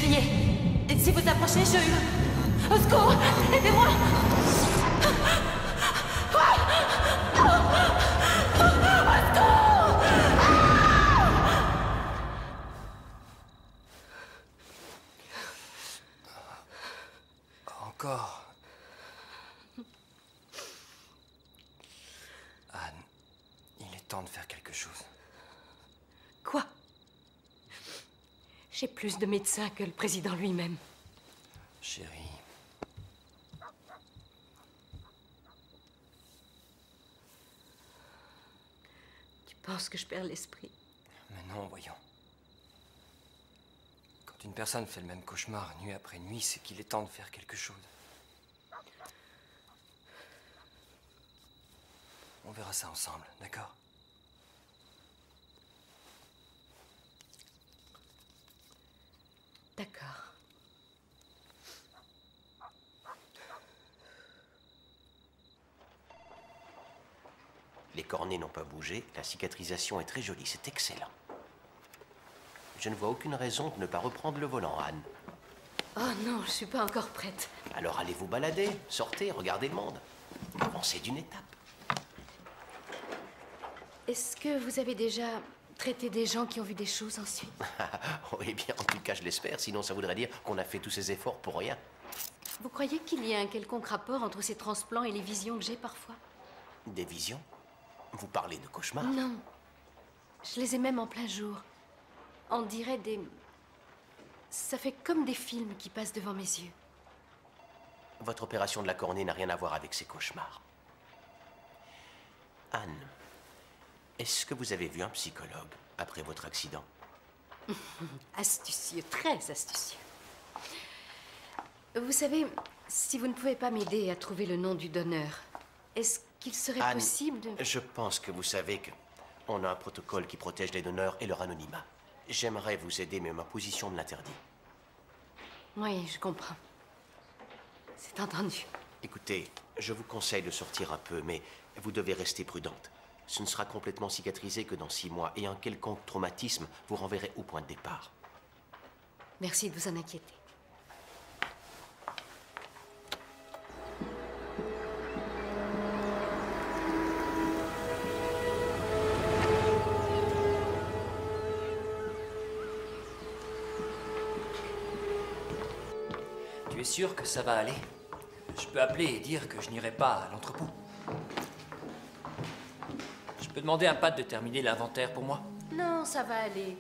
crier. Et si vous approchez, je... Au secours! Aidez-moi! Encore. Anne, il est temps de faire quelque chose. Quoi? J'ai plus de médecins que le président lui-même. Chérie. Tu penses que je perds l'esprit? Mais non, voyons. Quand une personne fait le même cauchemar nuit après nuit, c'est qu'il est temps de faire quelque chose. On verra ça ensemble, d'accord? D'accord. Les cornets n'ont pas bougé, la cicatrisation est très jolie, c'est excellent. Je ne vois aucune raison de ne pas reprendre le volant, Anne. Oh non, je suis pas encore prête. Alors allez vous balader, sortez, regardez le monde. Avancez d'une étape. Est-ce que vous avez déjà traité des gens qui ont vu des choses ensuite? Oui, bien, en tout cas, je l'espère, sinon ça voudrait dire qu'on a fait tous ces efforts pour rien. Vous croyez qu'il y a un quelconque rapport entre ces transplants et les visions que j'ai parfois? Des visions? Vous parlez de cauchemars? Non. Je les ai même en plein jour. On dirait des... Ça fait comme des films qui passent devant mes yeux. Votre opération de la cornée n'a rien à voir avec ces cauchemars. Anne, est-ce que vous avez vu un psychologue après votre accident? Astucieux, très astucieux. Vous savez, si vous ne pouvez pas m'aider à trouver le nom du donneur, est-ce qu'il serait Anne, possible de... je pense que vous savez qu'on a un protocole qui protège les donneurs et leur anonymat. J'aimerais vous aider, mais ma position me l'interdit. Oui, je comprends. C'est entendu. Écoutez, je vous conseille de sortir un peu, mais vous devez rester prudente. Ce ne sera complètement cicatrisé que dans 6 mois, et un quelconque traumatisme vous renverrait au point de départ. Merci de vous en inquiéter. Tu es sûr que ça va aller? Je peux appeler et dire que je n'irai pas à l'entrepôt. Je peux demander à Pat de terminer l'inventaire pour moi? Non, ça va aller.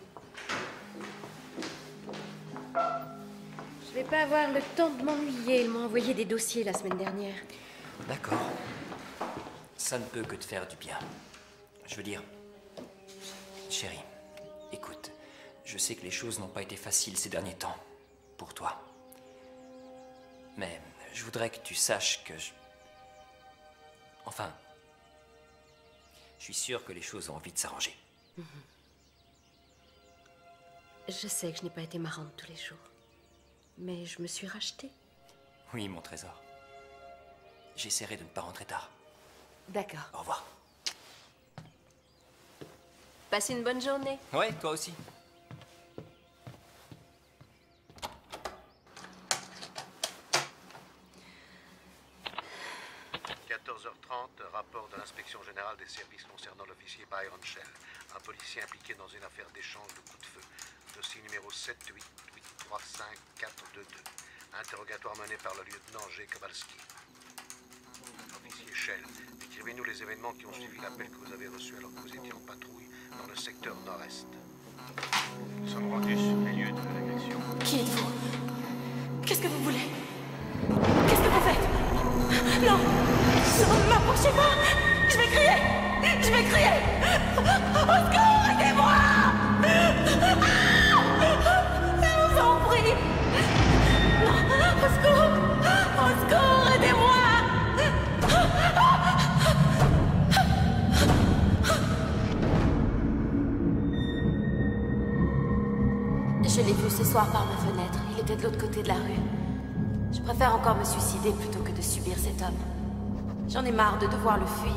Je vais pas avoir le temps de m'ennuyer. Ils m'ont envoyé des dossiers la semaine dernière. D'accord. Ça ne peut que te faire du bien. Je veux dire... Chérie, écoute, je sais que les choses n'ont pas été faciles ces derniers temps. Pour toi. Mais je voudrais que tu saches que je... Enfin... Je suis sûr que les choses ont envie de s'arranger. Je sais que je n'ai pas été marrante tous les jours. Mais je me suis rachetée. Oui, mon trésor. J'essaierai de ne pas rentrer tard. D'accord. Au revoir. Passez une bonne journée. Ouais, toi aussi. Rapport de l'inspection générale des services concernant l'officier Byron Shell, un policier impliqué dans une affaire d'échange de coups de feu. Dossier numéro 7883542. Interrogatoire mené par le lieutenant G. Kowalski. Officier Shell, décrivez-nous les événements qui ont suivi l'appel que vous avez reçu alors que vous étiez en patrouille dans le secteur nord-est. Nous sommes rendus sur les lieux de l'agression. Qui êtes-vous? Qu'est-ce que vous voulez? Qu'est-ce que vous faites? Non! Non, ne m'approchez pas! Je vais crier! Je vais crier! Au secours, aidez-moi! Je vous en prie! Non, au secours! Au secours, aidez-moi! Je l'ai vu ce soir par ma fenêtre. Il était de l'autre côté de la rue. Je préfère encore me suicider plutôt que de subir cet homme. J'en ai marre de devoir le fuir.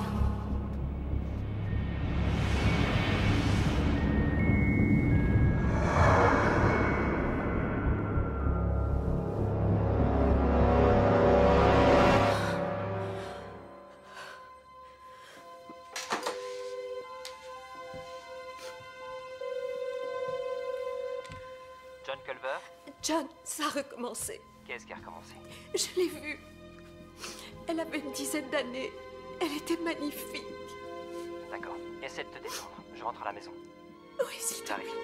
John Culver? John, ça a recommencé. Qu'est-ce qui a recommencé? Je l'ai vue. Elle avait une dizaine d'années. Elle était magnifique. D'accord. Essaie de te détendre. Je rentre à la maison. Oui, s'il te plaît. J'arrive.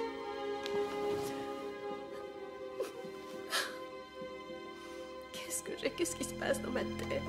Qu'est-ce que j'ai? Qu'est-ce qui se passe dans ma tête?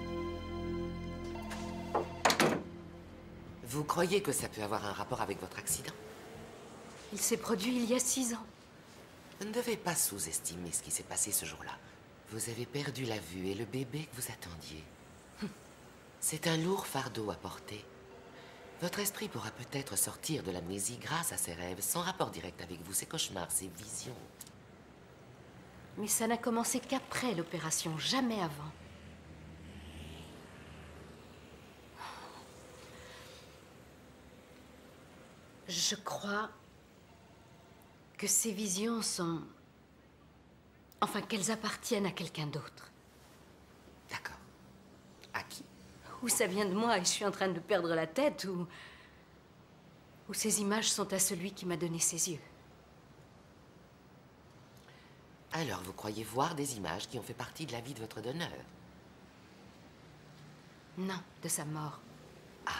Vous croyez que ça peut avoir un rapport avec votre accident? Il s'est produit il y a 6 ans. Vous ne devez pas sous-estimer ce qui s'est passé ce jour-là. Vous avez perdu la vue et le bébé que vous attendiez. C'est un lourd fardeau à porter. Votre esprit pourra peut-être sortir de l'amnésie grâce à ses rêves, sans rapport direct avec vous, ses cauchemars, ses visions. Mais ça n'a commencé qu'après l'opération, jamais avant. Je crois que ces visions sont... Enfin, qu'elles appartiennent à quelqu'un d'autre. D'accord. À qui? Ou ça vient de moi et je suis en train de perdre la tête, ou ces images sont à celui qui m'a donné ses yeux. Alors, vous croyez voir des images qui ont fait partie de la vie de votre donneur? Non, de sa mort. Ah,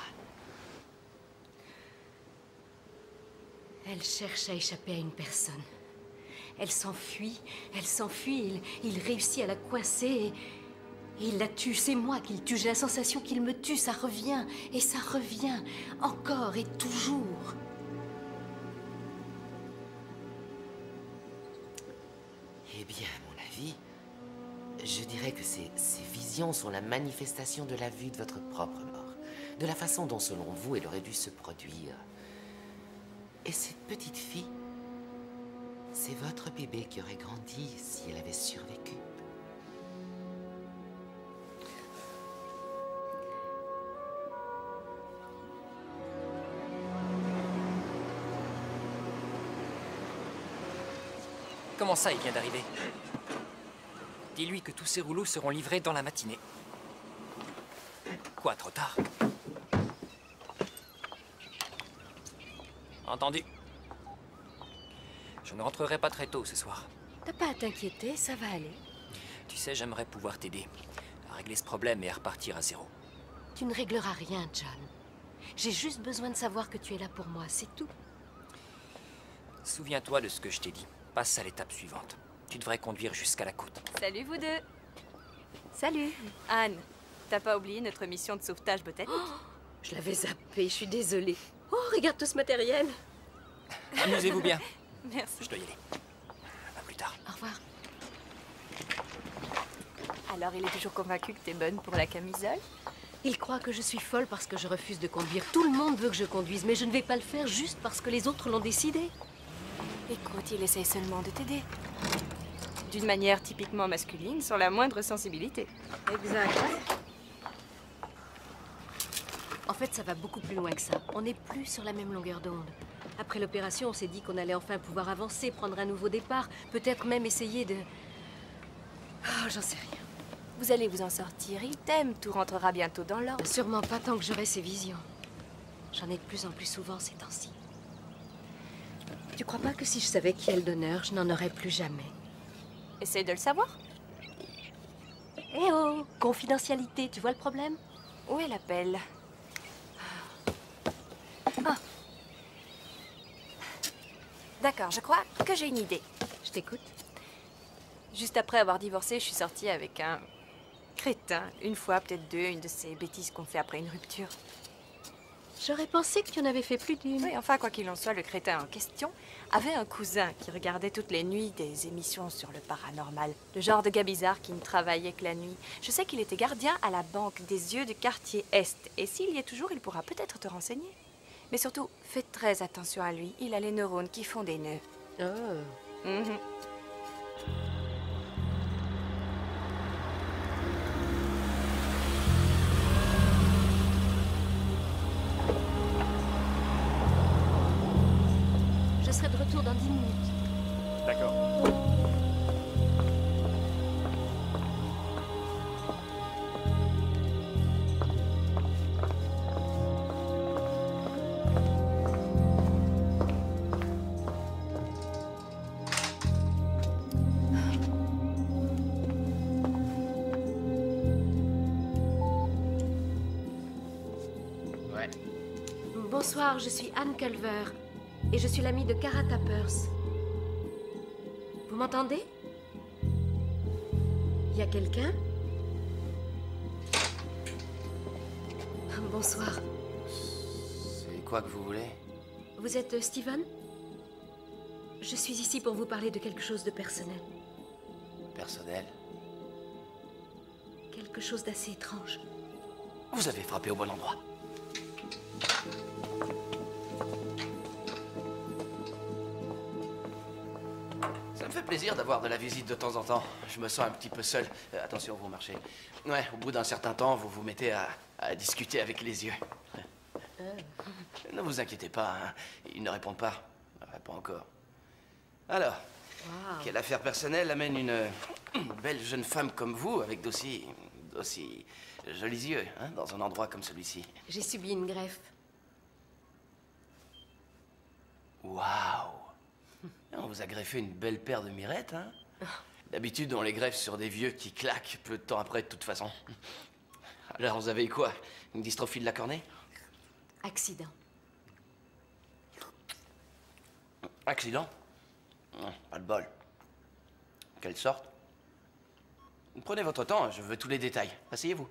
Elle cherche à échapper à une personne. Elle s'enfuit, il réussit à la coincer et il la tue. C'est moi qui le tue, j'ai la sensation qu'il me tue, ça revient, et ça revient, encore et toujours. eh bien, à mon avis, je dirais que ces visions sont la manifestation de la vue de votre propre mort, de la façon dont, selon vous, elle aurait dû se produire. Et cette petite fille, c'est votre bébé qui aurait grandi si elle avait survécu. Comment ça, il vient d'arriver? Dis-lui que tous ces rouleaux seront livrés dans la matinée. Quoi, trop tard? Entendu. Je ne rentrerai pas très tôt ce soir. T'as pas à t'inquiéter, ça va aller. Tu sais, j'aimerais pouvoir t'aider à régler ce problème et à repartir à zéro. Tu ne régleras rien, John. J'ai juste besoin de savoir que tu es là pour moi, c'est tout. Souviens-toi de ce que je t'ai dit. Passe à l'étape suivante. Tu devrais conduire jusqu'à la côte. Salut vous deux. Salut. Anne, t'as pas oublié notre mission de sauvetage botanique? Je l'avais zappé, je suis désolée. Oh, regarde tout ce matériel. Amusez-vous bien. Merci. Je dois y aller. À plus tard. Au revoir. Alors il est toujours convaincu que t'es bonne pour la camisole? Il croit que je suis folle parce que je refuse de conduire. Tout le monde veut que je conduise, mais je ne vais pas le faire juste parce que les autres l'ont décidé. Écoute, il essaye seulement de t'aider. D'une manière typiquement masculine, sans la moindre sensibilité. Exact. En fait, ça va beaucoup plus loin que ça. On n'est plus sur la même longueur d'onde. Après l'opération, on s'est dit qu'on allait enfin pouvoir avancer, prendre un nouveau départ, peut-être même essayer de... Oh, j'en sais rien. Vous allez vous en sortir, il t'aime, tout rentrera bientôt dans l'ordre. Sûrement pas tant que j'aurai ces visions. J'en ai de plus en plus souvent ces temps-ci. Tu crois pas que si je savais qui est le donneur, je n'en aurais plus jamais? Essaye de le savoir. Eh oh! Confidentialité, tu vois le problème? Où est l'appel? Ah. D'accord, je crois que j'ai une idée. Je t'écoute. Juste après avoir divorcé, je suis sortie avec un crétin. Une fois, peut-être deux, une de ces bêtises qu'on fait après une rupture. J'aurais pensé que tu en avais fait plus d'une. Oui, enfin, quoi qu'il en soit, le crétin en question avait un cousin qui regardait toutes les nuits des émissions sur le paranormal. Le genre de gars bizarre qui ne travaillait que la nuit. Je sais qu'il était gardien à la banque des yeux du quartier Est. Et s'il y est toujours, il pourra peut-être te renseigner. Mais surtout, fais très attention à lui. Il a les neurones qui font des nœuds. Oh. Mhm. Je serai de retour dans 10 minutes. D'accord. Bonsoir, je suis Anne Culver. Et je suis l'amie de Kara Tappers. Vous m'entendez? Il y a quelqu'un? Bonsoir. C'est quoi que vous voulez? Vous êtes Steven? Je suis ici pour vous parler de quelque chose de personnel. Personnel? Quelque chose d'assez étrange. Vous avez frappé au bon endroit. Ça me fait plaisir d'avoir de la visite de temps en temps. Je me sens un petit peu seul. Attention, vous marchez. Ouais, au bout d'un certain temps, vous vous mettez à discuter avec les yeux. Ne vous inquiétez pas, hein. Ils ne répondent pas. Pas encore. Alors, quelle affaire personnelle amène une belle jeune femme comme vous, avec d'aussi jolis yeux, hein, dans un endroit comme celui-ci? J'ai subi une greffe. Waouh! On vous a greffé une belle paire de mirettes, hein? D'habitude, on les greffe sur des vieux qui claquent peu de temps après, de toute façon. Alors, vous avez eu quoi? Une dystrophie de la cornée? Accident. Accident? Pas de bol. Quelle sorte? Prenez votre temps, je veux tous les détails. Asseyez-vous.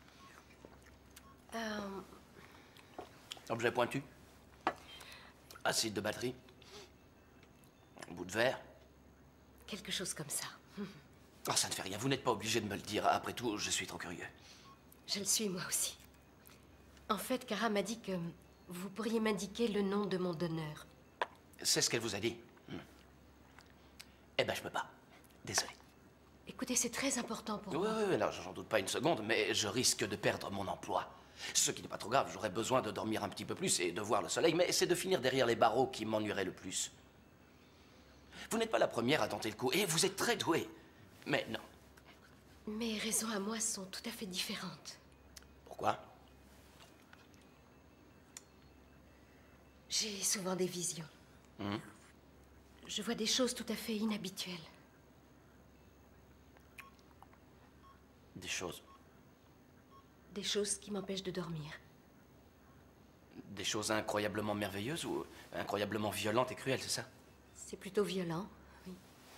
Objet pointu. Acide de batterie. Bout de verre. Quelque chose comme ça. Oh, ça ne fait rien, vous n'êtes pas obligé de me le dire. Après tout, je suis trop curieux. Je le suis, moi aussi. En fait, Kara m'a dit que vous pourriez m'indiquer le nom de mon donneur. C'est ce qu'elle vous a dit? Eh ben, je peux pas. Désolé. Écoutez, c'est très important pour Oui, moi. oui, non, j'en doute pas une seconde, mais je risque de perdre mon emploi. Ce qui n'est pas trop grave, j'aurais besoin de dormir un petit peu plus et de voir le soleil, mais c'est de finir derrière les barreaux qui m'ennuierait le plus. Vous n'êtes pas la première à tenter le coup, et vous êtes très douée. Mais non. Mes raisons à moi sont tout à fait différentes. Pourquoi? J'ai souvent des visions. Je vois des choses tout à fait inhabituelles. Des choses. Des choses qui m'empêchent de dormir. Des choses incroyablement merveilleuses ou incroyablement violentes et cruelles, c'est ça? C'est plutôt violent, oui.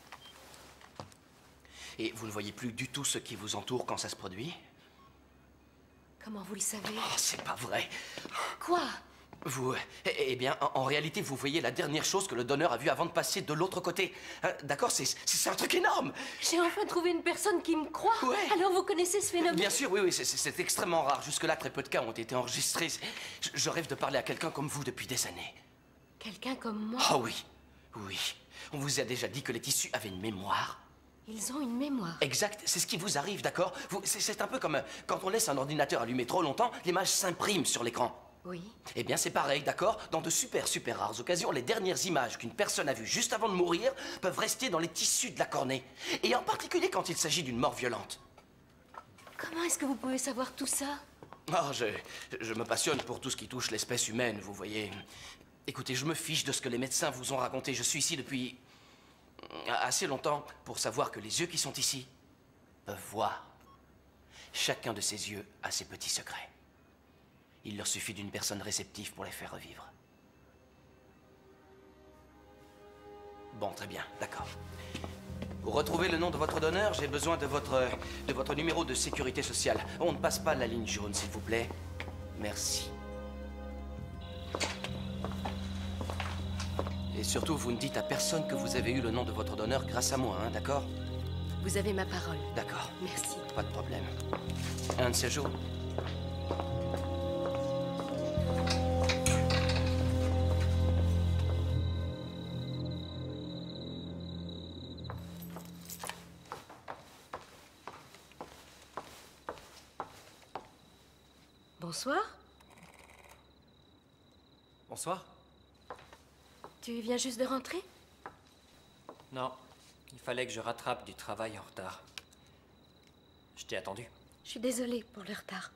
Et vous ne voyez plus du tout ce qui vous entoure quand ça se produit? Comment vous le savez? Oh, c'est pas vrai! Quoi? Vous... Eh bien, en réalité, vous voyez la dernière chose que le donneur a vue avant de passer de l'autre côté. D'accord, c'est un truc énorme! J'ai enfin trouvé une personne qui me croit! Ouais. Alors vous connaissez ce phénomène? Bien sûr, oui, oui, c'est extrêmement rare. Jusque-là, très peu de cas ont été enregistrés. Je rêve de parler à quelqu'un comme vous depuis des années. Quelqu'un comme moi? Oh oui, oui. On vous a déjà dit que les tissus avaient une mémoire. Ils ont une mémoire. Exact, c'est ce qui vous arrive, d'accord? C'est un peu comme quand on laisse un ordinateur allumé trop longtemps, l'image s'imprime sur l'écran. Oui. Eh bien, c'est pareil, d'accord? Dans de super rares occasions, les dernières images qu'une personne a vues juste avant de mourir peuvent rester dans les tissus de la cornée. Et en particulier quand il s'agit d'une mort violente. Comment est-ce que vous pouvez savoir tout ça? Oh, je me passionne pour tout ce qui touche l'espèce humaine, vous voyez. Écoutez, je me fiche de ce que les médecins vous ont raconté. Je suis ici depuis assez longtemps pour savoir que les yeux qui sont ici peuvent voir. Chacun de ces yeux a ses petits secrets. Il leur suffit d'une personne réceptive pour les faire revivre. Bon, très bien, d'accord. Pour retrouver le nom de votre donneur, j'ai besoin de votre numéro de sécurité sociale. On ne passe pas la ligne jaune, s'il vous plaît. Merci. Et surtout, vous ne dites à personne que vous avez eu le nom de votre donneur grâce à moi, hein, d'accord? Vous avez ma parole. D'accord. Merci. Pas de problème. Un de ces jours. Bonsoir. Bonsoir. Tu viens juste de rentrer? Non, il fallait que je rattrape du travail en retard. Je t'ai attendu. Je suis désolée pour le retard.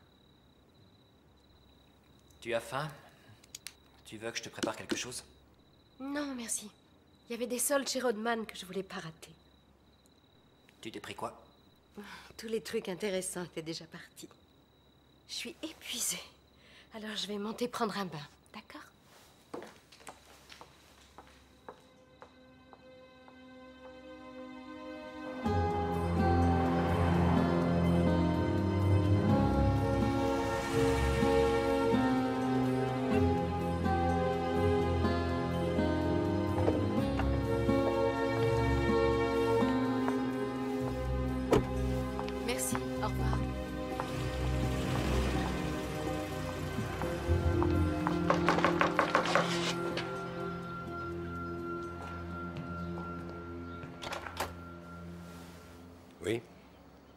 Tu as faim? Tu veux que je te prépare quelque chose? Non, merci. Il y avait des soldes chez Rodman que je voulais pas rater. Tu t'es pris quoi? Tous les trucs intéressants étaient déjà partis. Je suis épuisée. Alors je vais monter prendre un bain, d'accord?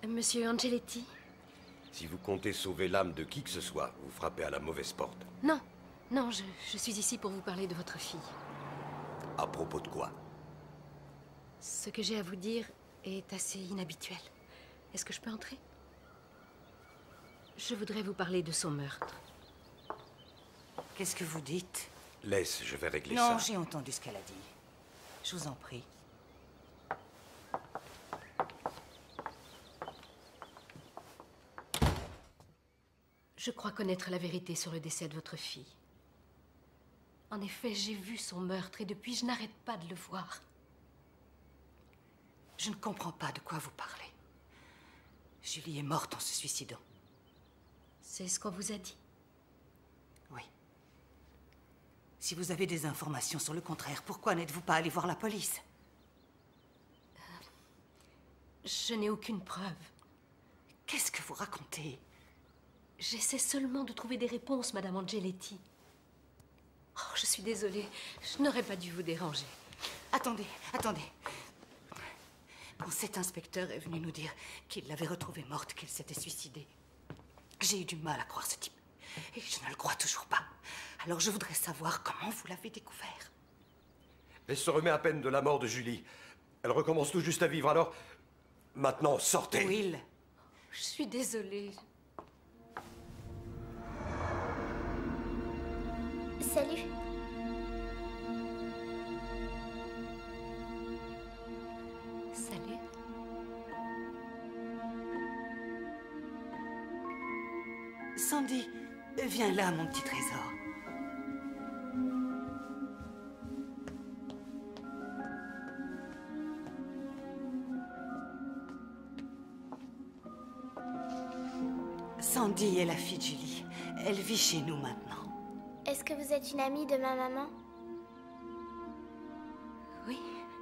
Monsieur Angeletti? Si vous comptez sauver l'âme de qui que ce soit, vous frappez à la mauvaise porte. Non, non, je suis ici pour vous parler de votre fille. À propos de quoi? Ce que j'ai à vous dire est assez inhabituel. Est-ce que je peux entrer? Je voudrais vous parler de son meurtre. Qu'est-ce que vous dites? Laisse, je vais régler ça. Non, j'ai entendu ce qu'elle a dit. Je vous en prie. Je crois connaître la vérité sur le décès de votre fille. En effet, j'ai vu son meurtre et depuis, je n'arrête pas de le voir. Je ne comprends pas de quoi vous parlez. Julie est morte en se suicidant. C'est ce qu'on vous a dit? Oui. Si vous avez des informations sur le contraire, pourquoi n'êtes-vous pas allé voir la police? Je n'ai aucune preuve. Qu'est-ce que vous racontez? J'essaie seulement de trouver des réponses, Madame Angeletti. Oh, je suis désolée. Je n'aurais pas dû vous déranger. Attendez, attendez. Quand cet inspecteur est venu nous dire qu'il l'avait retrouvée morte, qu'elle s'était suicidée, j'ai eu du mal à croire ce type. Et je ne le crois toujours pas. Alors je voudrais savoir comment vous l'avez découvert. Elle se remet à peine de la mort de Julie. Elle recommence tout juste à vivre, alors... Maintenant, sortez. Will. Je suis désolée. Salut. Salut. Sandy, viens là, mon petit trésor. Sandy est la fille de Julie. Elle vit chez nous maintenant. Est-ce que vous êtes une amie de ma maman? Oui.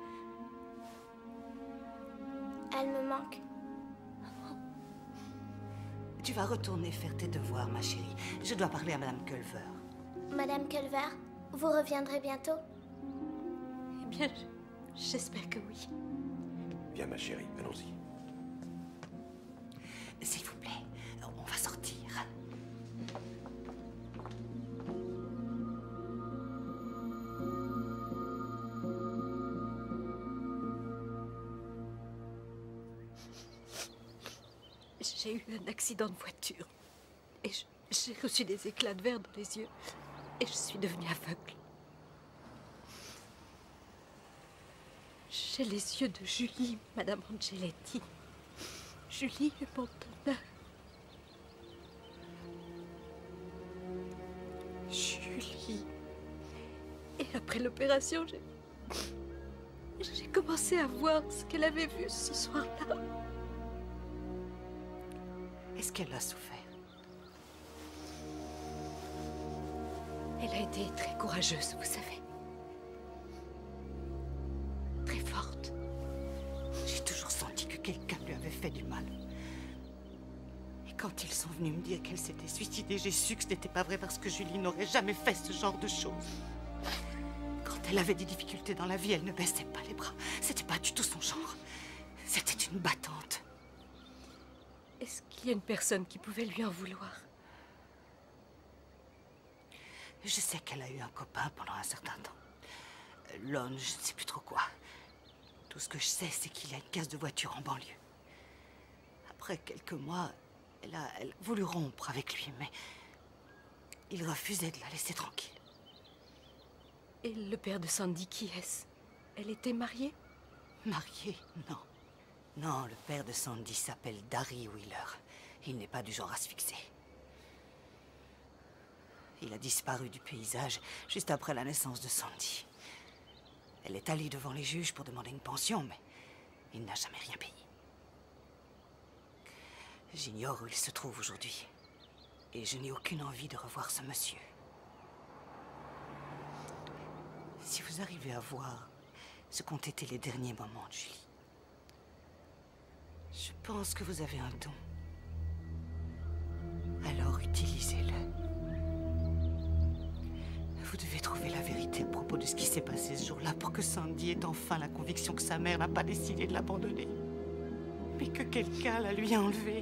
Elle me manque. Tu vas retourner faire tes devoirs, ma chérie. Je dois parler à Madame Culver. Madame Culver, vous reviendrez bientôt? Eh bien, j'espère que oui. Viens, ma chérie, allons-y. S'il vous plaît, on va sortir. J'ai eu un accident de voiture. Et j'ai reçu des éclats de verre dans les yeux. Et je suis devenue aveugle. J'ai les yeux de Julie, Madame Angeletti. Julie est mon honneur. Julie. Et après l'opération, j'ai commencé à voir ce qu'elle avait vu ce soir-là. Est-ce qu'elle a souffert? Elle a été très courageuse, vous savez. Très forte. J'ai toujours senti que quelqu'un lui avait fait du mal. Et quand ils sont venus me dire qu'elle s'était suicidée, j'ai su que ce n'était pas vrai parce que Julie n'aurait jamais fait ce genre de choses. Quand elle avait des difficultés dans la vie, elle ne baissait pas les bras. C'était pas du tout son genre. C'était une battante. Est-ce qu'il y a une personne qui pouvait lui en vouloir? Je sais qu'elle a eu un copain pendant un certain temps. Lon, je ne sais plus trop quoi. Tout ce que je sais, c'est qu'il a une casse de voiture en banlieue. Après quelques mois, elle a voulu rompre avec lui, mais il refusait de la laisser tranquille. Et le père de Sandy, qui est-ce? Elle était mariée? Mariée? Non. Non, le père de Sandy s'appelle Darry Wheeler. Il n'est pas du genre à se fixer. Il a disparu du paysage juste après la naissance de Sandy. Elle est allée devant les juges pour demander une pension, mais il n'a jamais rien payé. J'ignore où il se trouve aujourd'hui. Et je n'ai aucune envie de revoir ce monsieur. Si vous arrivez à voir ce qu'ont été les derniers moments de Julie, je pense que vous avez un don. Alors utilisez-le. Vous devez trouver la vérité à propos de ce qui s'est passé ce jour-là pour que Sandy ait enfin la conviction que sa mère n'a pas décidé de l'abandonner. mais que quelqu'un la lui a enlevée.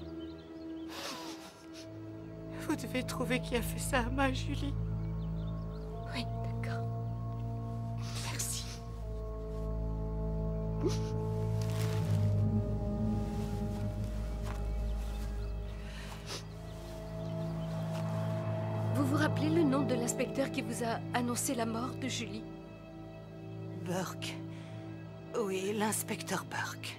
Vous devez trouver qui a fait ça à ma Julie. Oui, d'accord. Merci. Vous vous rappelez le nom de l'inspecteur qui vous a annoncé la mort de Julie? Burke. Oui, l'inspecteur Burke.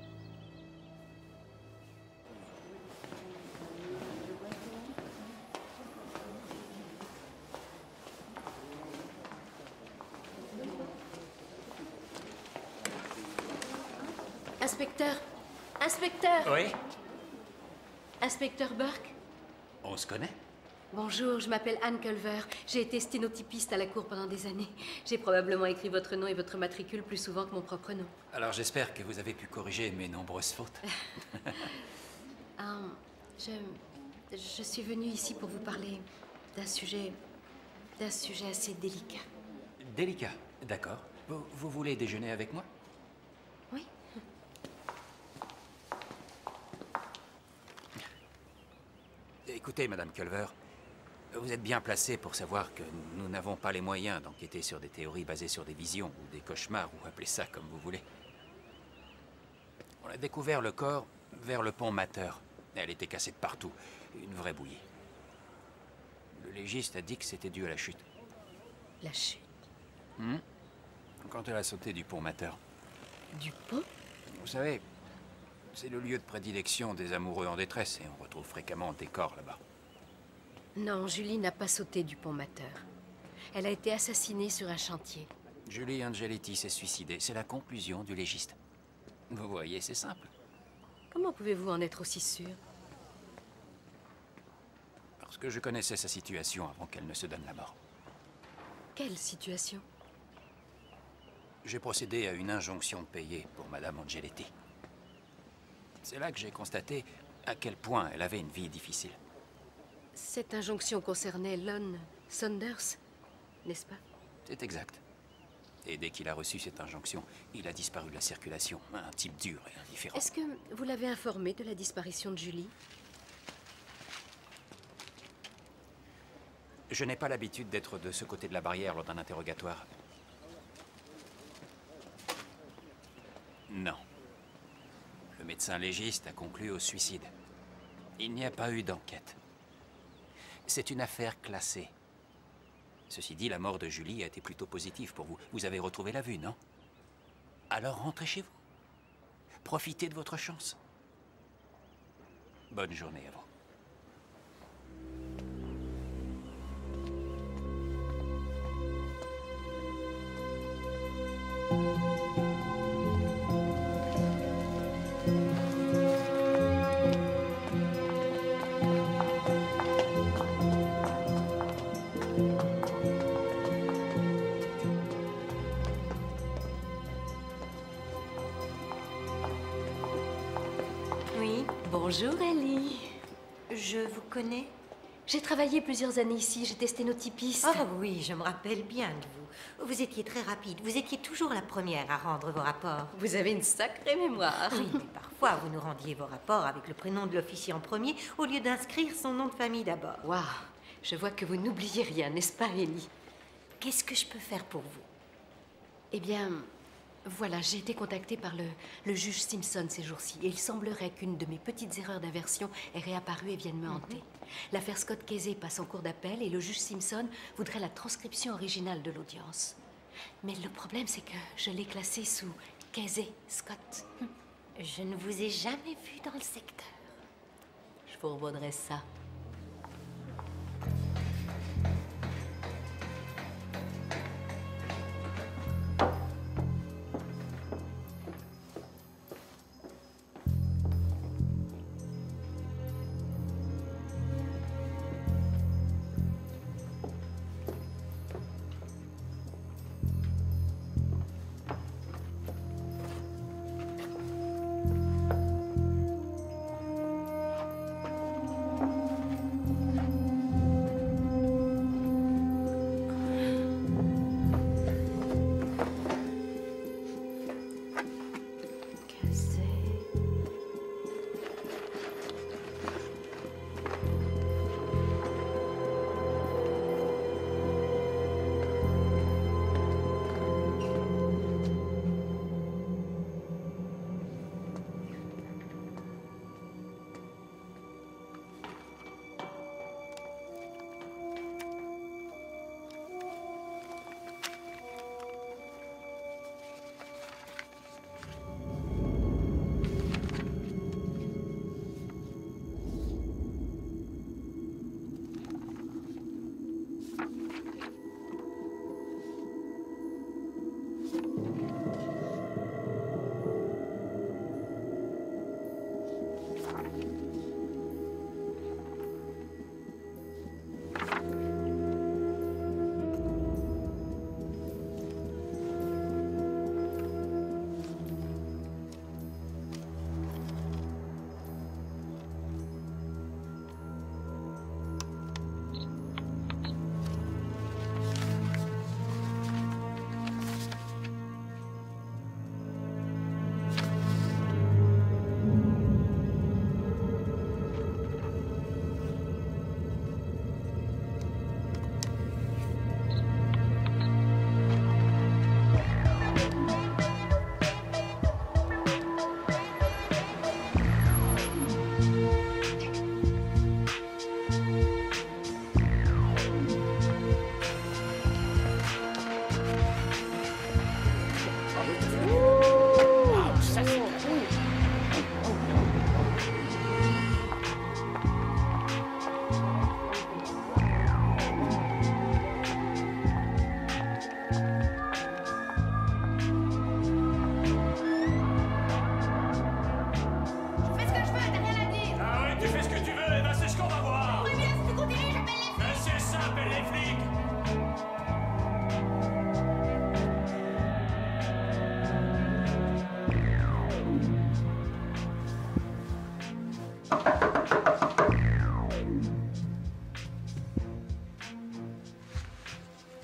Inspecteur! Inspecteur! Oui? Inspecteur Burke? On se connaît? Bonjour, je m'appelle Anne Culver. J'ai été sténotypiste à la cour pendant des années. J'ai probablement écrit votre nom et votre matricule plus souvent que mon propre nom. Alors j'espère que vous avez pu corriger mes nombreuses fautes. Je suis venue ici pour vous parler d'un sujet assez délicat. Délicat, d'accord. Vous voulez déjeuner avec moi? Oui. Écoutez, Madame Culver, vous êtes bien placée pour savoir que nous n'avons pas les moyens d'enquêter sur des théories basées sur des visions ou des cauchemars, ou appelez ça comme vous voulez. On a découvert le corps vers le pont Mater. Elle était cassée de partout. Une vraie bouillie. Le légiste a dit que c'était dû à la chute. La chute? Quand elle a sauté du pont Mater. Du pont? Vous savez, c'est le lieu de prédilection des amoureux en détresse et on retrouve fréquemment des corps là-bas. Non, Julie n'a pas sauté du pont Mater. Elle a été assassinée sur un chantier. Julie Angeletti s'est suicidée. C'est la conclusion du légiste. Vous voyez, c'est simple. Comment pouvez-vous en être aussi sûr? Parce que je connaissais sa situation avant qu'elle ne se donne la mort. Quelle situation? J'ai procédé à une injonction de payer pour Madame Angeletti. C'est là que j'ai constaté à quel point elle avait une vie difficile. Cette injonction concernait Lon Saunders, n'est-ce pas? C'est exact. Et dès qu'il a reçu cette injonction, il a disparu de la circulation. Un type dur et indifférent. Est-ce que vous l'avez informé de la disparition de Julie? Je n'ai pas l'habitude d'être de ce côté de la barrière lors d'un interrogatoire. Non. Le médecin légiste a conclu au suicide. Il n'y a pas eu d'enquête. C'est une affaire classée. Ceci dit, la mort de Julie a été plutôt positive pour vous. Vous avez retrouvé la vue, non? Alors rentrez chez vous. Profitez de votre chance. Bonne journée à vous. Oui, Bonjour, Ellie. je vous connais. J'ai travaillé plusieurs années ici, j'étais sténotypiste. Ah oui, je me rappelle bien de vous. Vous étiez très rapide, vous étiez toujours la première à rendre vos rapports. Vous avez une sacrée mémoire. Oui, mais parfois vous nous rendiez vos rapports avec le prénom de l'officier en premier au lieu d'inscrire son nom de famille d'abord. Waouh, je vois que vous n'oubliez rien, n'est-ce pas, Ellie? Qu'est-ce que je peux faire pour vous? Eh bien, voilà, j'ai été contactée par le juge Simpson ces jours-ci. Et il semblerait qu'une de mes petites erreurs d'inversion ait réapparu et vienne me hanter. L'affaire Scott Casey passe en cours d'appel et le juge Simpson voudrait la transcription originale de l'audience. Mais le problème, c'est que je l'ai classée sous Casey Scott. Je ne vous ai jamais vu dans le secteur. Je vous revaudrai ça.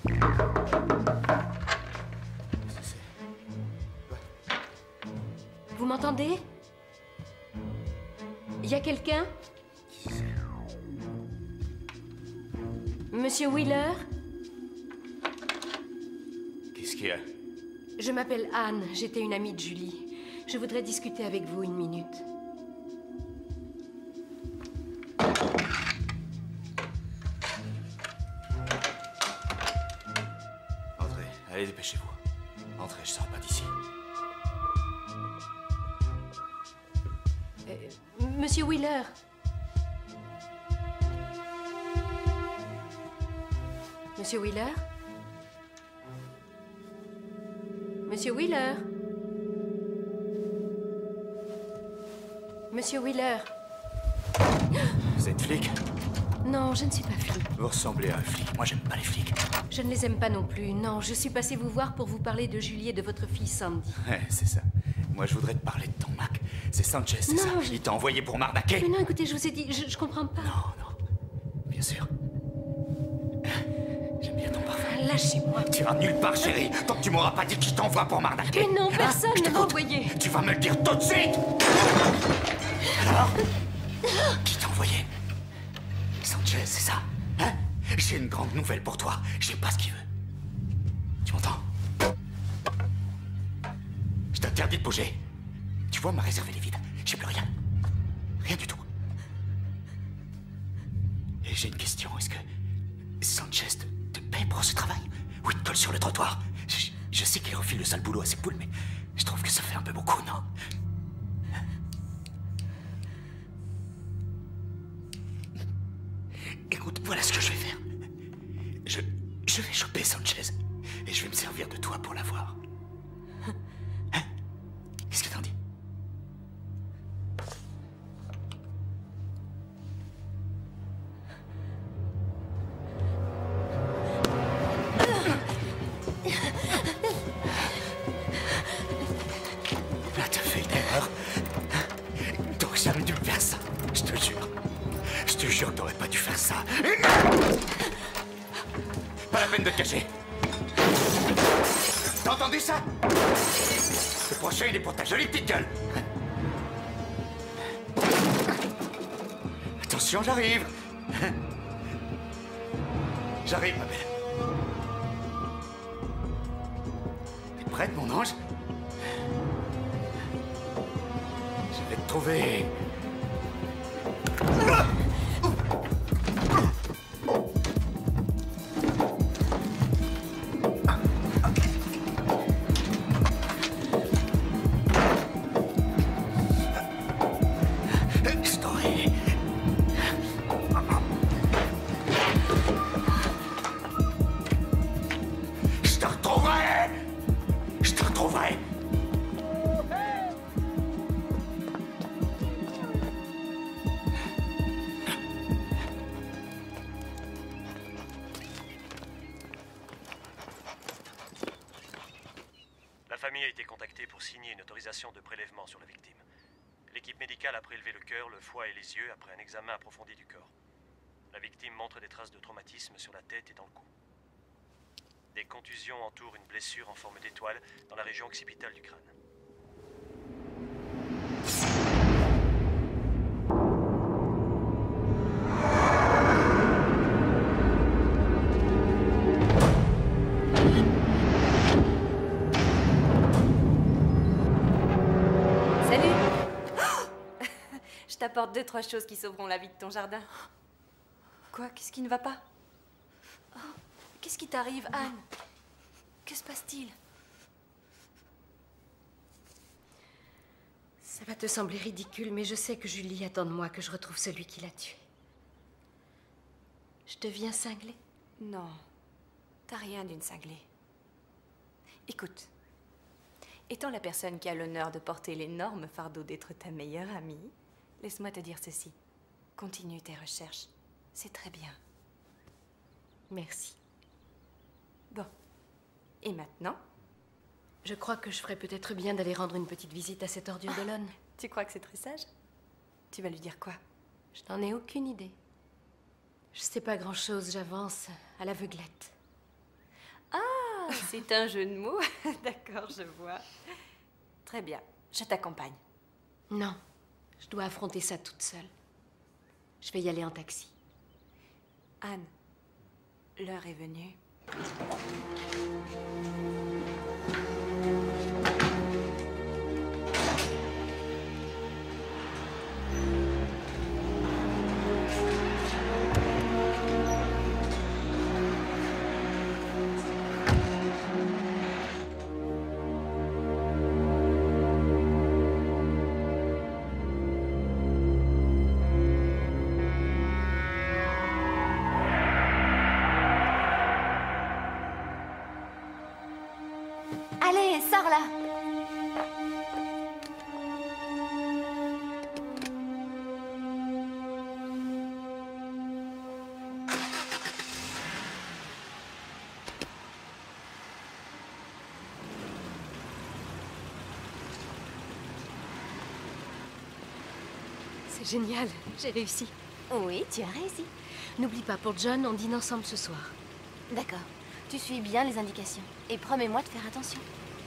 Vous m'entendez? Il y a quelqu'un? Monsieur Wheeler? Qu'est-ce qu'il y a? Je m'appelle Anne, j'étais une amie de Julie. Je voudrais discuter avec vous une minute. Entrez, allez, dépêchez-vous. Entrez, je sors pas d'ici. Monsieur Wheeler? Monsieur Wheeler? Monsieur Wheeler? Monsieur Wheeler? Vous êtes flic? Non, je ne suis pas flic. Vous ressemblez à un flic. Moi, j'aime pas les flics. Je ne les aime pas non plus. Non, je suis passée vous voir pour vous parler de Julie et de votre fille Sandy. Ouais, c'est ça. Moi, je voudrais te parler de ton Mac. C'est Sanchez, c'est ça? Il t'a envoyé pour m'arnaquer? Mais non, écoutez, je vous ai dit, je comprends pas. Bien sûr. J'aime bien ton parfum. Lâchez-moi. Tu iras nulle part, chérie, tant que tu m'auras pas dit qui t'envoie pour m'arnaquer. Mais non, personne ne m'a envoyé. Tu vas me le dire tout de suite. Alors? Qui t'a envoyé? Sanchez, c'est ça? Hein? J'ai une grande nouvelle pour toi. Je sais pas ce qu'il veut. Tu m'entends? Je t'interdis de bouger. Tu vois, ma réserve elle est vide. J'ai plus rien. Rien du tout. Et j'ai une question. Est-ce que Sanchez te paie pour ce travail? Ou il te colle sur le trottoir? Je sais qu'il refile le sale boulot à ses poules, mais je trouve que ça fait un peu beaucoup, non? Écoute, voilà ce que je vais faire. Je vais choper Sanchez et je vais me servir de toi pour l'avoir. Hein? Qu'est-ce que t'en dis? Là, t'as fait une erreur. T'aurais jamais dû me faire ça. Je te jure. Je te jure que t'aurais pas dû faire ça. Pas la peine de te cacher. T'as entendu ça? Le prochain, il est pour ta jolie petite gueule. Attention, j'arrive. J'arrive, ma belle. T'es prête, mon ange? Je vais te trouver. De prélèvement sur la victime. L'équipe médicale a prélevé le cœur, le foie et les yeux après un examen approfondi du corps. La victime montre des traces de traumatisme sur la tête et dans le cou. Des contusions entourent une blessure en forme d'étoile dans la région occipitale du crâne. Je t'apporte 2-3 choses qui sauveront la vie de ton jardin. Quoi? Qu'est-ce qui ne va pas? Oh, qu'est-ce qui t'arrive, Anne? Que se passe-t-il? Ça va te sembler ridicule, mais je sais que Julie attend de moi que je retrouve celui qui l'a tué. Je deviens cinglée? Non, t'as rien d'une cinglée. Écoute, étant la personne qui a l'honneur de porter l'énorme fardeau d'être ta meilleure amie, laisse-moi te dire ceci. Continue tes recherches. C'est très bien. Merci. Bon. Et maintenant? Je crois que je ferais peut-être bien d'aller rendre une petite visite à cette ordure de Lon. Tu crois que c'est très sage? Tu vas lui dire quoi? Je n'en ai aucune idée. Je sais pas grand-chose, j'avance à l'aveuglette. C'est un jeu de mots. D'accord, je vois. Très bien, je t'accompagne. Non, je dois affronter ça toute seule. Je vais y aller en taxi. Anne, l'heure est venue. Allez, sors là. C'est génial, j'ai réussi. Oui, tu as réussi. N'oublie pas, pour John, on dîne ensemble ce soir. D'accord. Tu suis bien les indications. Et promets-moi de faire attention.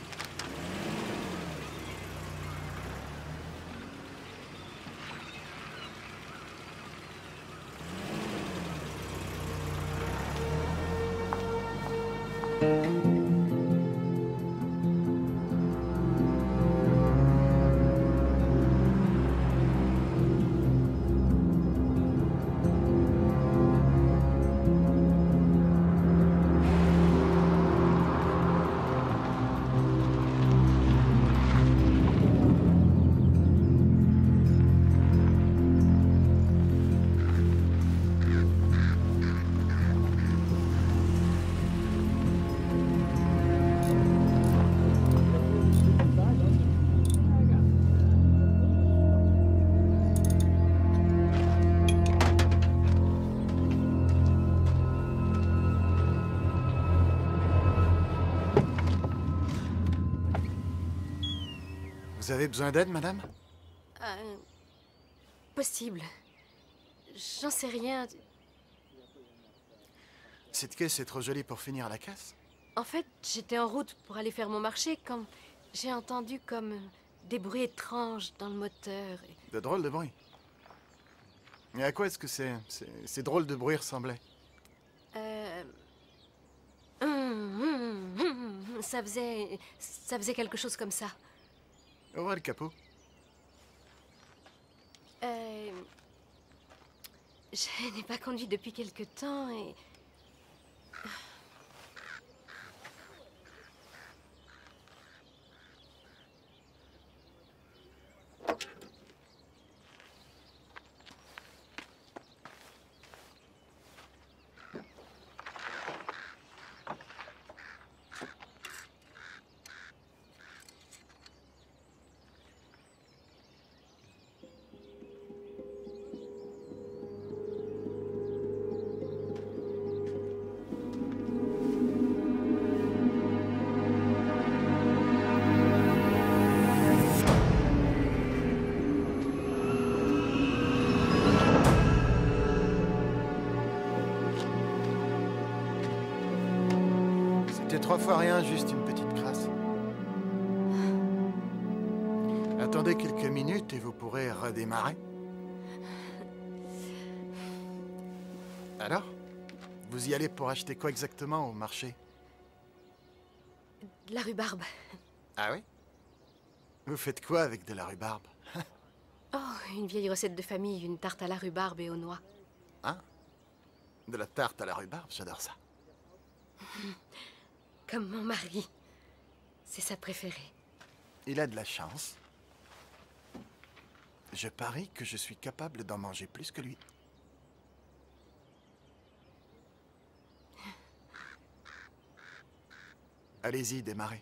Vous avez besoin d'aide, madame? Possible. J'en sais rien. Cette caisse est trop jolie pour finir à la casse. En fait, j'étais en route pour aller faire mon marché quand j'ai entendu comme des bruits étranges dans le moteur. De drôles de bruit. Mais à quoi est-ce que ces drôles de bruits ressemblaient? Ça faisait quelque chose comme ça. Ouvrez le capot. Je n'ai pas conduit depuis quelque temps et... C'était 3 fois rien, juste une petite crasse. Attendez quelques minutes et vous pourrez redémarrer. Alors? Vous y allez pour acheter quoi exactement au marché? De la rhubarbe. Ah oui? Vous faites quoi avec de la rhubarbe? Oh, une vieille recette de famille, une tarte à la rhubarbe et aux noix. Hein? De la tarte à la rhubarbe, j'adore ça. Comme mon mari. C'est sa préférée. Il a de la chance. Je parie que je suis capable d'en manger plus que lui. Allez-y, démarrez.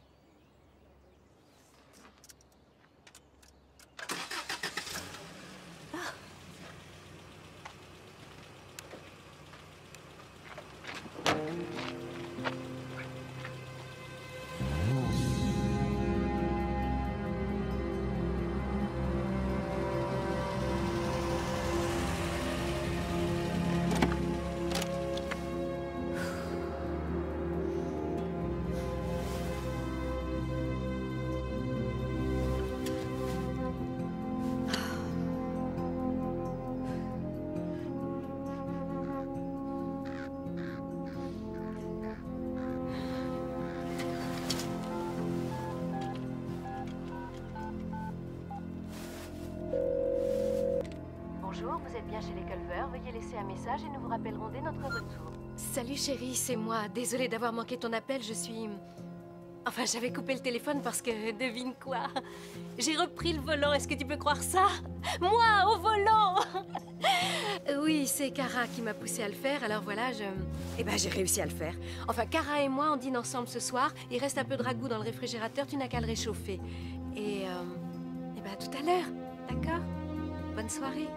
êtes bien chez les Culver, veuillez laisser un message et nous vous rappellerons dès notre retour. Salut chérie, c'est moi. Désolée d'avoir manqué ton appel, je suis... Enfin, j'avais coupé le téléphone parce que, devine quoi? J'ai repris le volant, est-ce que tu peux croire ça? Moi, au volant! Oui, c'est Kara qui m'a poussé à le faire, alors voilà, Eh ben, j'ai réussi à le faire. Enfin, Kara et moi, on dîne ensemble ce soir, il reste un peu de ragoût dans le réfrigérateur, tu n'as qu'à le réchauffer. Et ben, à tout à l'heure, d'accord? Bonne soirée.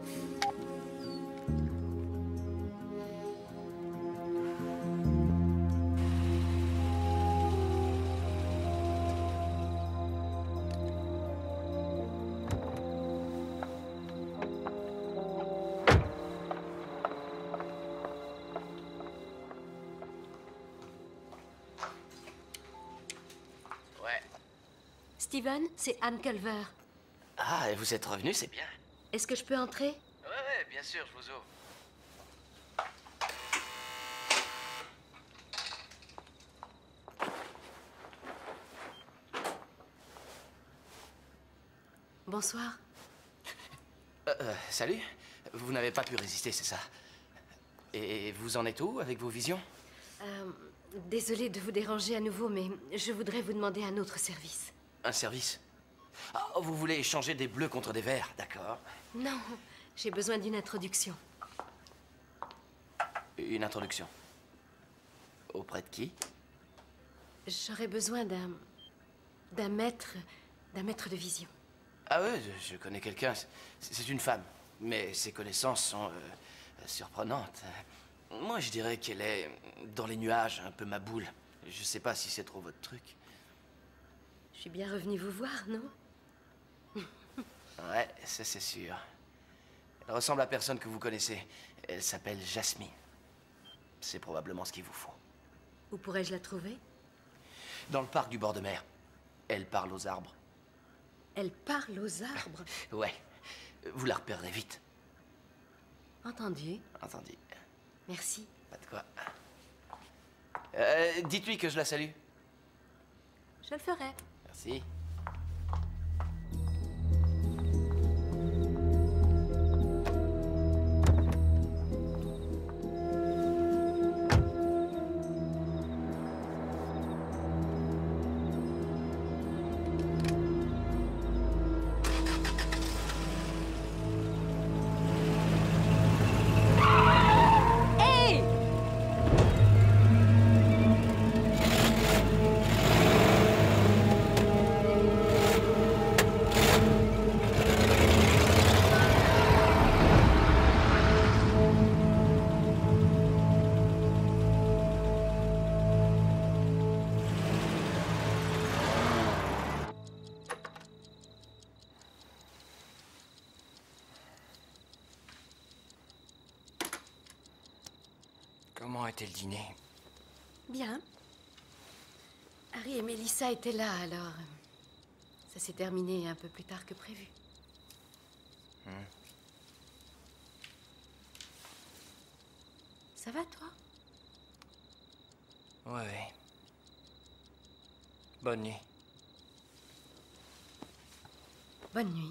Steven, c'est Anne Culver. Ah, et vous êtes revenu, c'est bien. Est-ce que je peux entrer? Ouais, bien sûr, je vous ouvre. Bonsoir. Salut. Vous n'avez pas pu résister, c'est ça? Et vous en êtes où avec vos visions? Désolée de vous déranger à nouveau, mais je voudrais vous demander un autre service. Un service? Ah, vous voulez échanger des bleus contre des verts, d'accord. Non, j'ai besoin d'une introduction. Une introduction? Auprès de qui? J'aurais besoin d'un maître de vision. Ah oui, je connais quelqu'un. C'est une femme, mais ses connaissances sont surprenantes. Moi, je dirais qu'elle est dans les nuages, un peu ma boule. Je sais pas si c'est trop votre truc. Je suis bien revenue vous voir, non? Ouais, ça c'est sûr. Elle ressemble à personne que vous connaissez. Elle s'appelle Jasmine. C'est probablement ce qu'il vous faut. Où pourrais-je la trouver? Dans le parc du bord de mer. Elle parle aux arbres. Elle parle aux arbres? Ouais. Vous la repérerez vite. Entendu. Entendu. Merci. Pas de quoi. Dites-lui que je la salue. Je le ferai. Merci. Comment était le dîner? Bien. Harry et Melissa étaient là, alors... ça s'est terminé un peu plus tard que prévu. Ça va, toi? Ouais. Bonne nuit. Bonne nuit.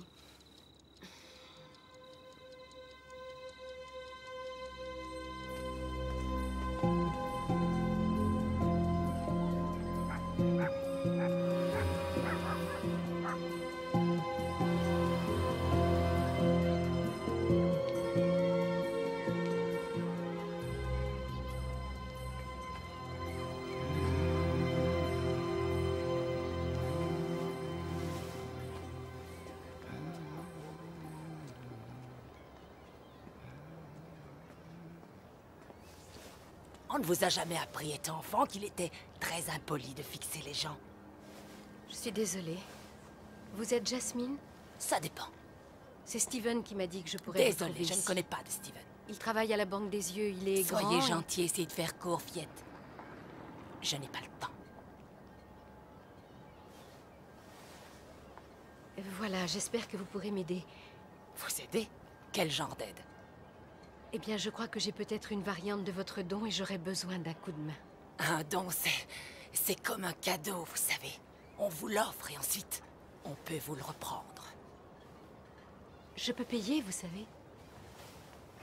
On ne vous a jamais appris, étant enfant, qu'il était très impoli de fixer les gens. Je suis désolée. Vous êtes Jasmine? Ça dépend. C'est Steven qui m'a dit que je pourrais... Désolée, je ne connais pas de Steven. Il travaille à la Banque des Yeux, il est grand... Soyez gentil, essayez de faire court, Fiette. Je n'ai pas le temps. Voilà, j'espère que vous pourrez m'aider. Vous aider? Quel genre d'aide? Eh bien, je crois que j'ai peut-être une variante de votre don et j'aurais besoin d'un coup de main. Un don, c'est comme un cadeau, vous savez. On vous l'offre et ensuite, on peut vous le reprendre. Je peux payer, vous savez?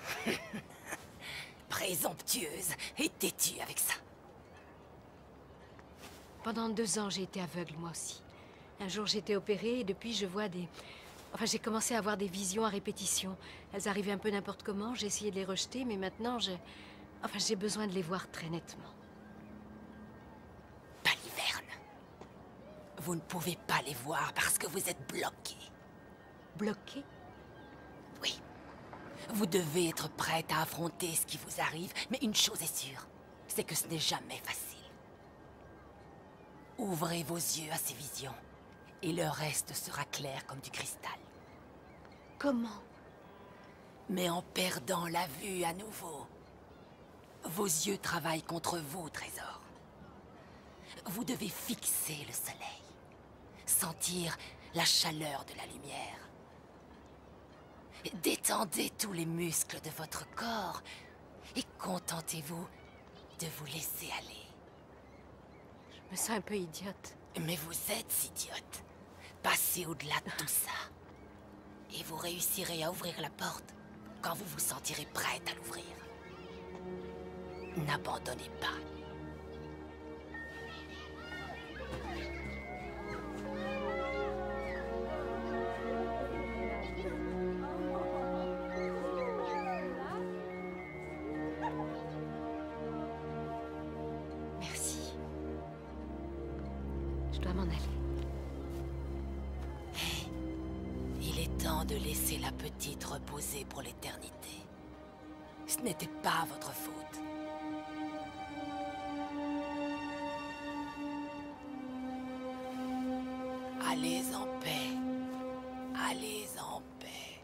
Présomptueuse et têtue avec ça. Pendant 2 ans, j'ai été aveugle, moi aussi. Un jour, j'ai été opérée et depuis, je vois des... Enfin, j'ai commencé à avoir des visions à répétition. Elles arrivaient un peu n'importe comment, j'ai essayé de les rejeter, mais maintenant, j'ai besoin de les voir très nettement. Baliverne, vous ne pouvez pas les voir parce que vous êtes bloqué. Bloqué? Oui. Vous devez être prête à affronter ce qui vous arrive, mais une chose est sûre, c'est que ce n'est jamais facile. Ouvrez vos yeux à ces visions, et le reste sera clair comme du cristal. Comment? Mais en perdant la vue à nouveau, vos yeux travaillent contre vous, trésor. Vous devez fixer le soleil, sentir la chaleur de la lumière. Détendez tous les muscles de votre corps et contentez-vous de vous laisser aller. Je me sens un peu idiote. Mais vous êtes idiote. Passez au-delà de tout ça. Et vous réussirez à ouvrir la porte quand vous vous sentirez prête à l'ouvrir. N'abandonnez pas. Merci. Je dois m'en aller. Il est temps de laisser la petite reposer pour l'éternité. Ce n'était pas votre faute. Allez en paix. Allez en paix.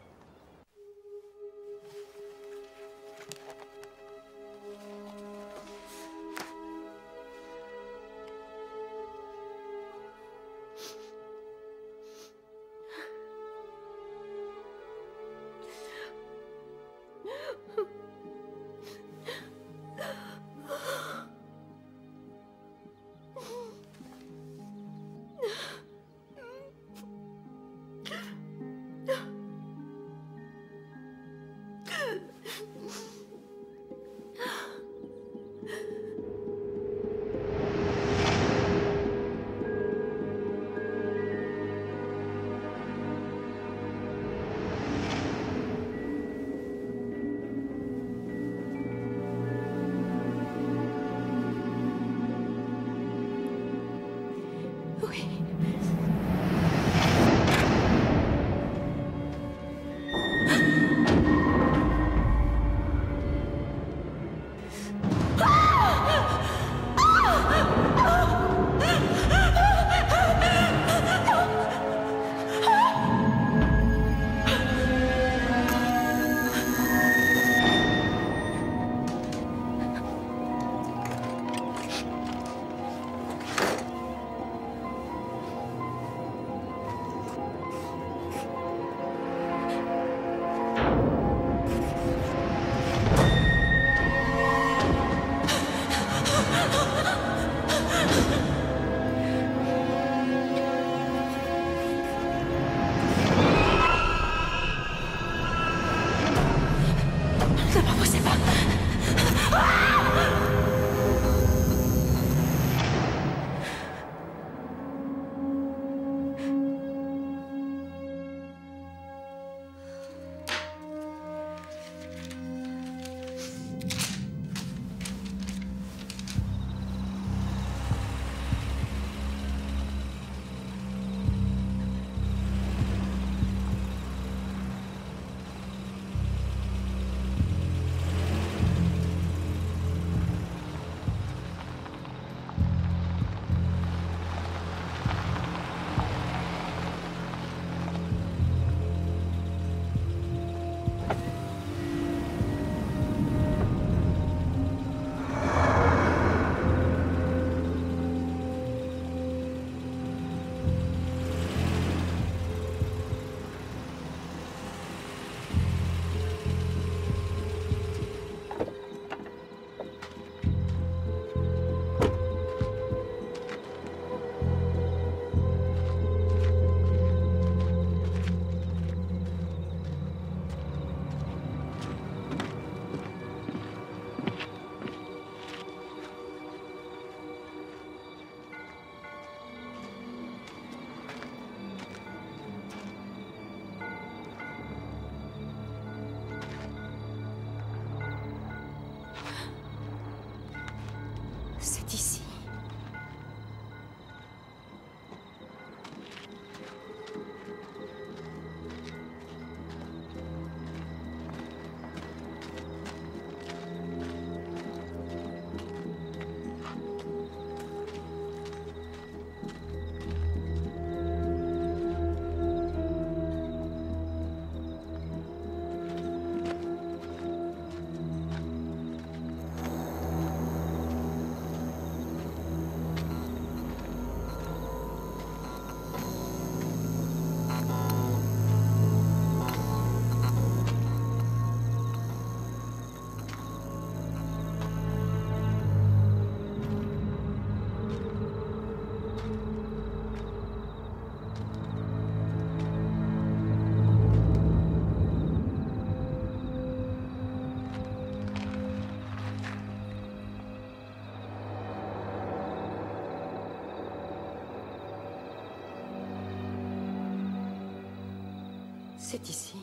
C'est ici.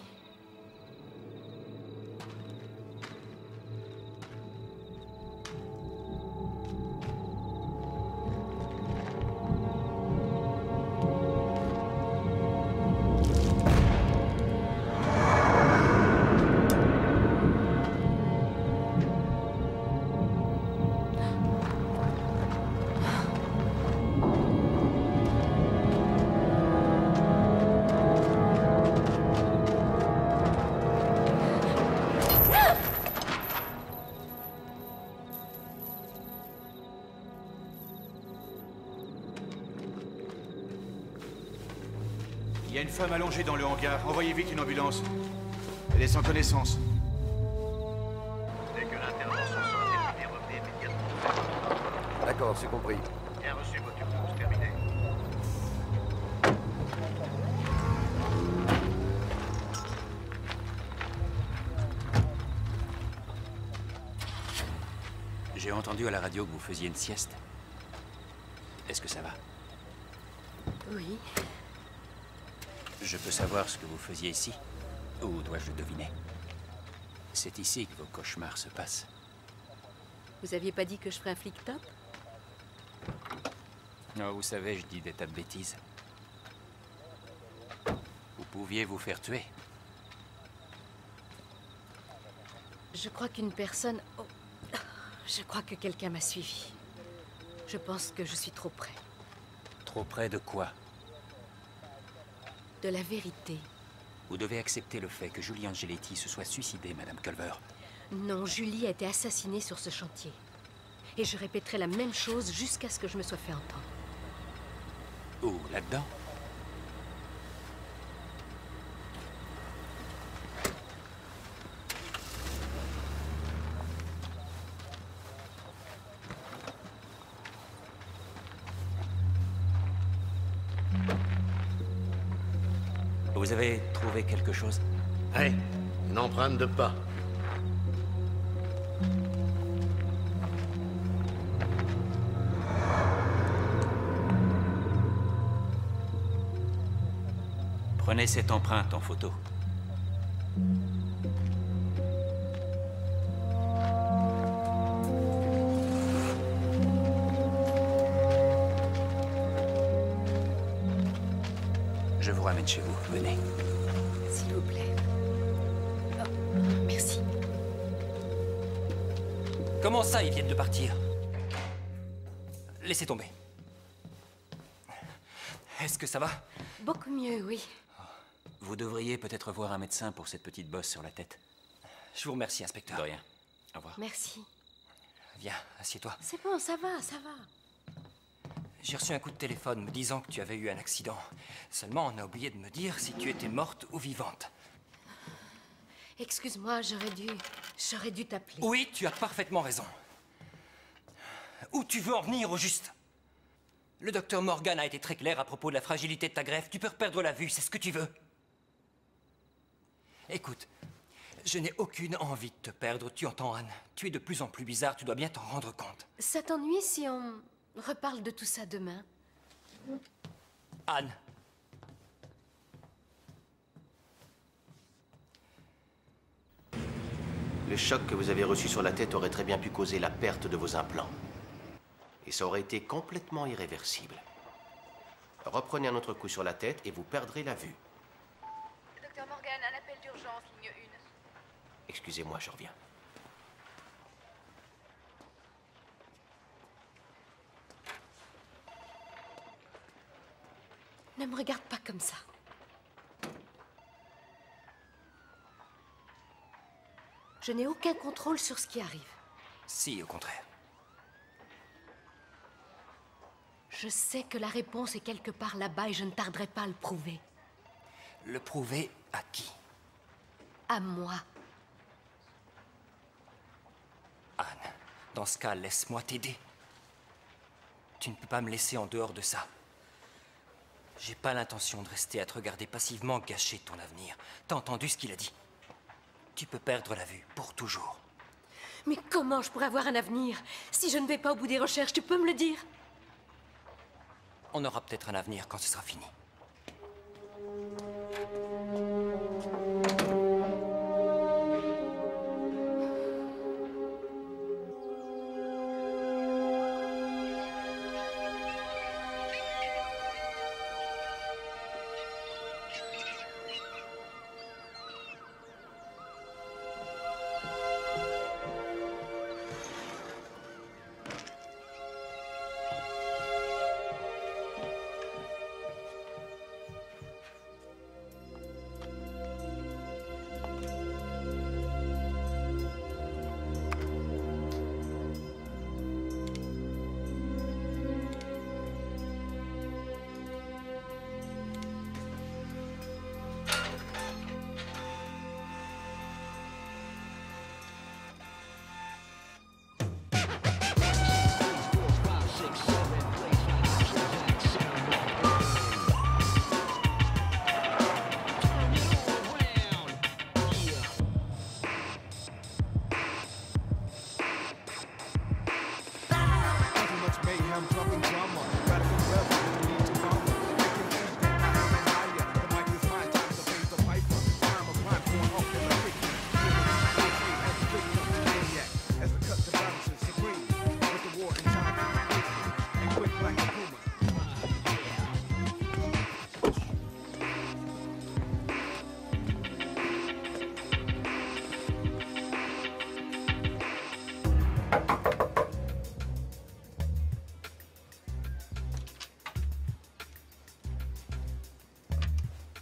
Il y a une femme allongée dans le hangar. Envoyez vite une ambulance. Elle est sans connaissance. Dès que l'intervention sera terminée, revenez immédiatement. D'accord, c'est compris. Bien reçu, votre urgence terminée. J'ai entendu à la radio que vous faisiez une sieste. Est-ce que ça va? Oui. Je peux savoir ce que vous faisiez ici? Ou dois-je le deviner? C'est ici que vos cauchemars se passent. Vous aviez pas dit que je ferais un flic top? Oh, vous savez, je dis des tas de bêtises. Vous pouviez vous faire tuer. Je crois qu'une personne... Oh. Je crois que quelqu'un m'a suivi. Je pense que je suis trop près. Trop près de quoi? De la vérité. Vous devez accepter le fait que Julie Angeletti se soit suicidée, Madame Culver. Non, Julie a été assassinée sur ce chantier. Et je répéterai la même chose jusqu'à ce que je me sois fait entendre. Où, là-dedans? Vous avez trouvé quelque chose? Hey, une empreinte de pas. Prenez cette empreinte en photo. Je vous ramène chez vous. Venez. S'il vous plaît. Oh, merci. Comment ça, ils viennent de partir? Laissez tomber. Est-ce que ça va? Beaucoup mieux, oui. Vous devriez peut-être voir un médecin pour cette petite bosse sur la tête. Je vous remercie, inspecteur. De rien. Au revoir. Merci. Viens, assieds-toi. C'est bon, ça va, ça va. J'ai reçu un coup de téléphone me disant que tu avais eu un accident. Seulement, on a oublié de me dire si tu étais morte ou vivante. Excuse-moi, j'aurais dû t'appeler. Oui, tu as parfaitement raison. Où tu veux en venir, au juste? Le docteur Morgan a été très clair à propos de la fragilité de ta greffe. Tu peux perdre la vue, c'est ce que tu veux. Écoute, je n'ai aucune envie de te perdre, tu entends, Anne? Tu es de plus en plus bizarre, tu dois bien t'en rendre compte. Ça t'ennuie si on reparle de tout ça demain? Anne. Le choc que vous avez reçu sur la tête aurait très bien pu causer la perte de vos implants. Et ça aurait été complètement irréversible. Reprenez un autre coup sur la tête et vous perdrez la vue. Docteur Morgan, un appel d'urgence, ligne 1. Excusez-moi, je reviens. Ne me regarde pas comme ça. Je n'ai aucun contrôle sur ce qui arrive. Si, au contraire. Je sais que la réponse est quelque part là-bas et je ne tarderai pas à le prouver. Le prouver à qui? À moi. Anne, dans ce cas, laisse-moi t'aider. Tu ne peux pas me laisser en dehors de ça. J'ai pas l'intention de rester à te regarder passivement gâcher ton avenir. T'as entendu ce qu'il a dit? Tu peux perdre la vue pour toujours. Mais comment je pourrais avoir un avenir si je ne vais pas au bout des recherches? Tu peux me le dire? On aura peut-être un avenir quand ce sera fini.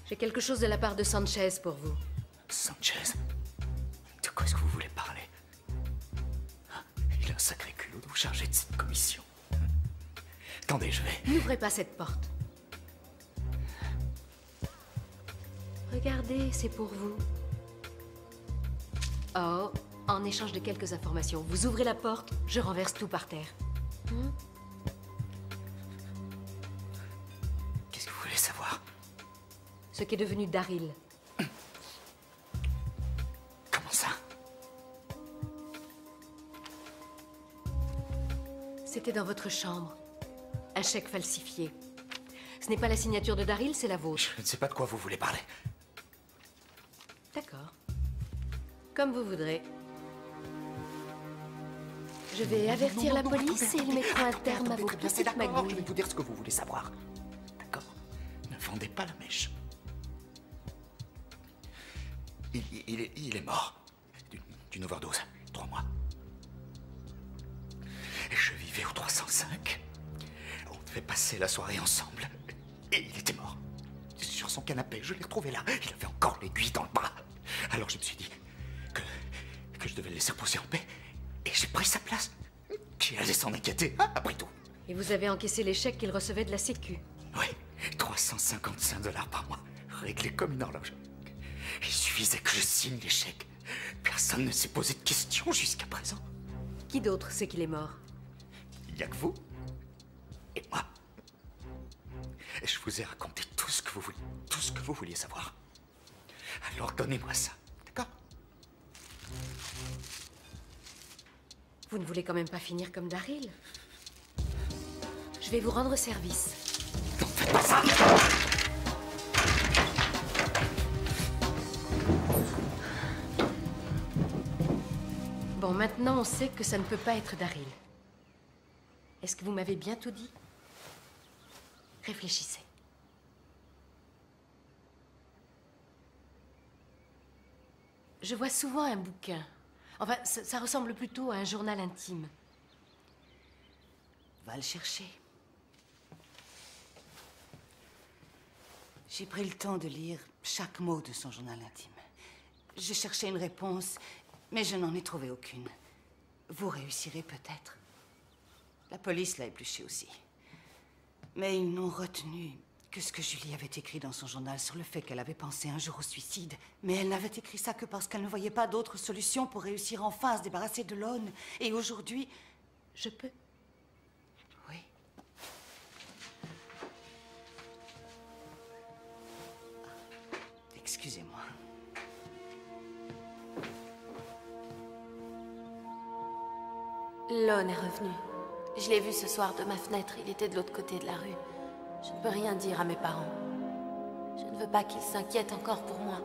J'ai quelque chose de la part de Sanchez pour vous. Sanchez? De quoi est-ce que vous voulez parler? Il a un sacré culot de vous charger de cette commission. Attendez, je vais... N'ouvrez pas cette porte. Regardez, c'est pour vous. Oh, en échange de quelques informations, vous ouvrez la porte, je renverse tout par terre. Qu'est-ce que vous voulez savoir? Ce qu'est devenu Daryl. Comment ça? C'était dans votre chambre. Un chèque falsifié. Ce n'est pas la signature de Daryl, c'est la vôtre. Je ne sais pas de quoi vous voulez parler. D'accord. Comme vous voudrez. Je vais avertir la police et ils mettront un terme à vos petites magouilles. Je vais vous dire ce que vous voulez savoir. D'accord? Ne vendez pas la mèche. Il est mort. D'une overdose. 3 mois. Et je vivais au 305. On devait passer la soirée ensemble. Et il était mort. Sur son canapé, je l'ai retrouvé là. Il avait encore l'aiguille dans le bras. Alors je me suis dit que je devais le laisser reposer en paix. Et j'ai pris sa place. Qui allait s'en inquiéter, hein, après tout? Et vous avez encaissé les chèques qu'il recevait de la Sécu. Oui, 355 $ par mois, réglé comme une horloge. Il suffisait que je signe les chèques. Personne ne s'est posé de questions jusqu'à présent. Qui d'autre sait qu'il est mort? Il n'y a que vous et moi. Et je vous ai raconté tout ce que vous vouliez savoir. Alors donnez-moi ça, d'accord? Vous ne voulez quand même pas finir comme Daryl? Je vais vous rendre service. Non, faites pas ça! Bon, maintenant on sait que ça ne peut pas être Daryl. Est-ce que vous m'avez bien tout dit? Réfléchissez. Je vois souvent un bouquin. Enfin, ça ressemble plutôt à un journal intime. Va le chercher. J'ai pris le temps de lire chaque mot de son journal intime. Je cherchais une réponse, mais je n'en ai trouvé aucune. Vous réussirez peut-être. La police l'a épluché aussi. Mais ils n'ont retenu que ce que Julie avait écrit dans son journal sur le fait qu'elle avait pensé un jour au suicide. Mais elle n'avait écrit ça que parce qu'elle ne voyait pas d'autre solution pour réussir enfin à se débarrasser de Lone. Et aujourd'hui, je peux. Oui. Excusez-moi. Lone est revenu. Je l'ai vu ce soir de ma fenêtre. Il était de l'autre côté de la rue. Je ne peux rien dire à mes parents. Je ne veux pas qu'ils s'inquiètent encore pour moi.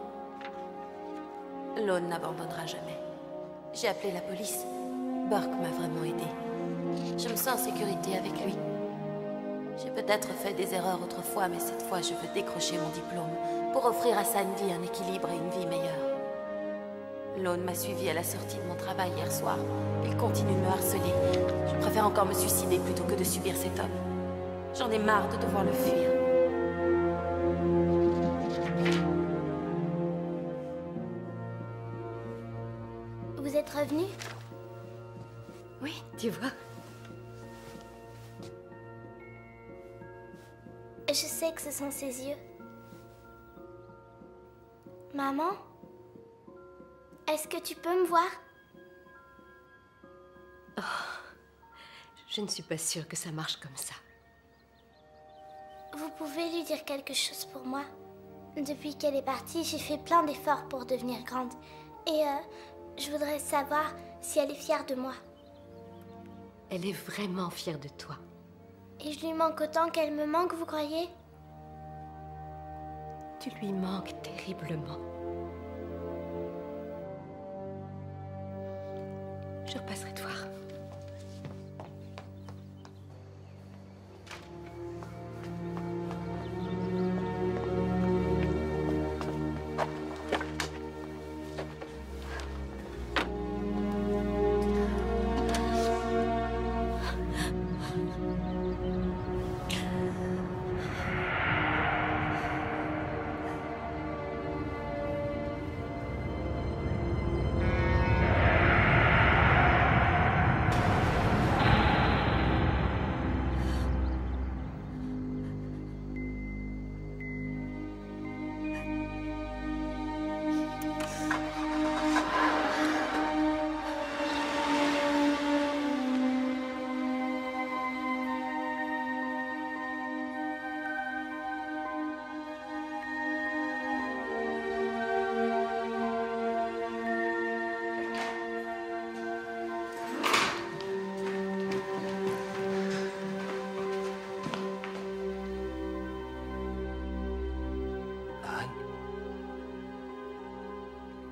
Lone n'abandonnera jamais. J'ai appelé la police. Burke m'a vraiment aidée. Je me sens en sécurité avec lui. J'ai peut-être fait des erreurs autrefois, mais cette fois, je veux décrocher mon diplôme pour offrir à Sandy un équilibre et une vie meilleure. Lone m'a suivi à la sortie de mon travail hier soir. Il continue de me harceler. Je préfère encore me suicider plutôt que de subir cet homme. J'en ai marre de devoir le fuir. Vous êtes revenu? Oui, tu vois. Je sais que ce sont ses yeux. Maman? Est-ce que tu peux me voir? Oh, je ne suis pas sûre que ça marche comme ça. Vous pouvez lui dire quelque chose pour moi? Depuis qu'elle est partie, j'ai fait plein d'efforts pour devenir grande. Et je voudrais savoir si elle est fière de moi. Elle est vraiment fière de toi. Et je lui manque autant qu'elle me manque, vous croyez? Tu lui manques terriblement. Je repasserai te voir.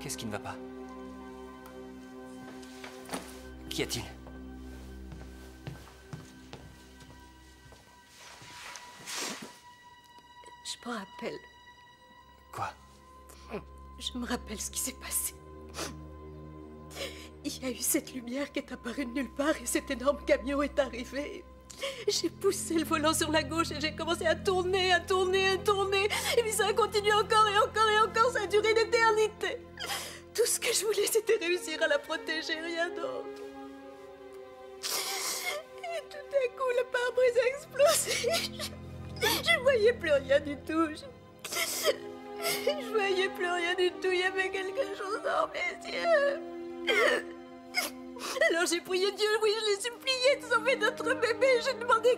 Qu'est-ce qui ne va pas? Qu'y a-t-il? Je me rappelle. Quoi? Je me rappelle ce qui s'est passé. Il y a eu cette lumière qui est apparue de nulle part et cet énorme camion est arrivé. J'ai poussé le volant sur la gauche et j'ai commencé à tourner, à tourner, à tourner. Et puis ça a continué encore et encore et encore, ça a duré une éternité. Tout ce que je voulais, c'était réussir à la protéger, rien d'autre. Et tout à coup, le pare-brise a explosé. Je voyais plus rien du tout. Je voyais plus rien du tout. Il y avait quelque chose dans mes yeux. Alors j'ai prié Dieu, oui, je l'ai supplié de sauver notre bébé. J'ai demandé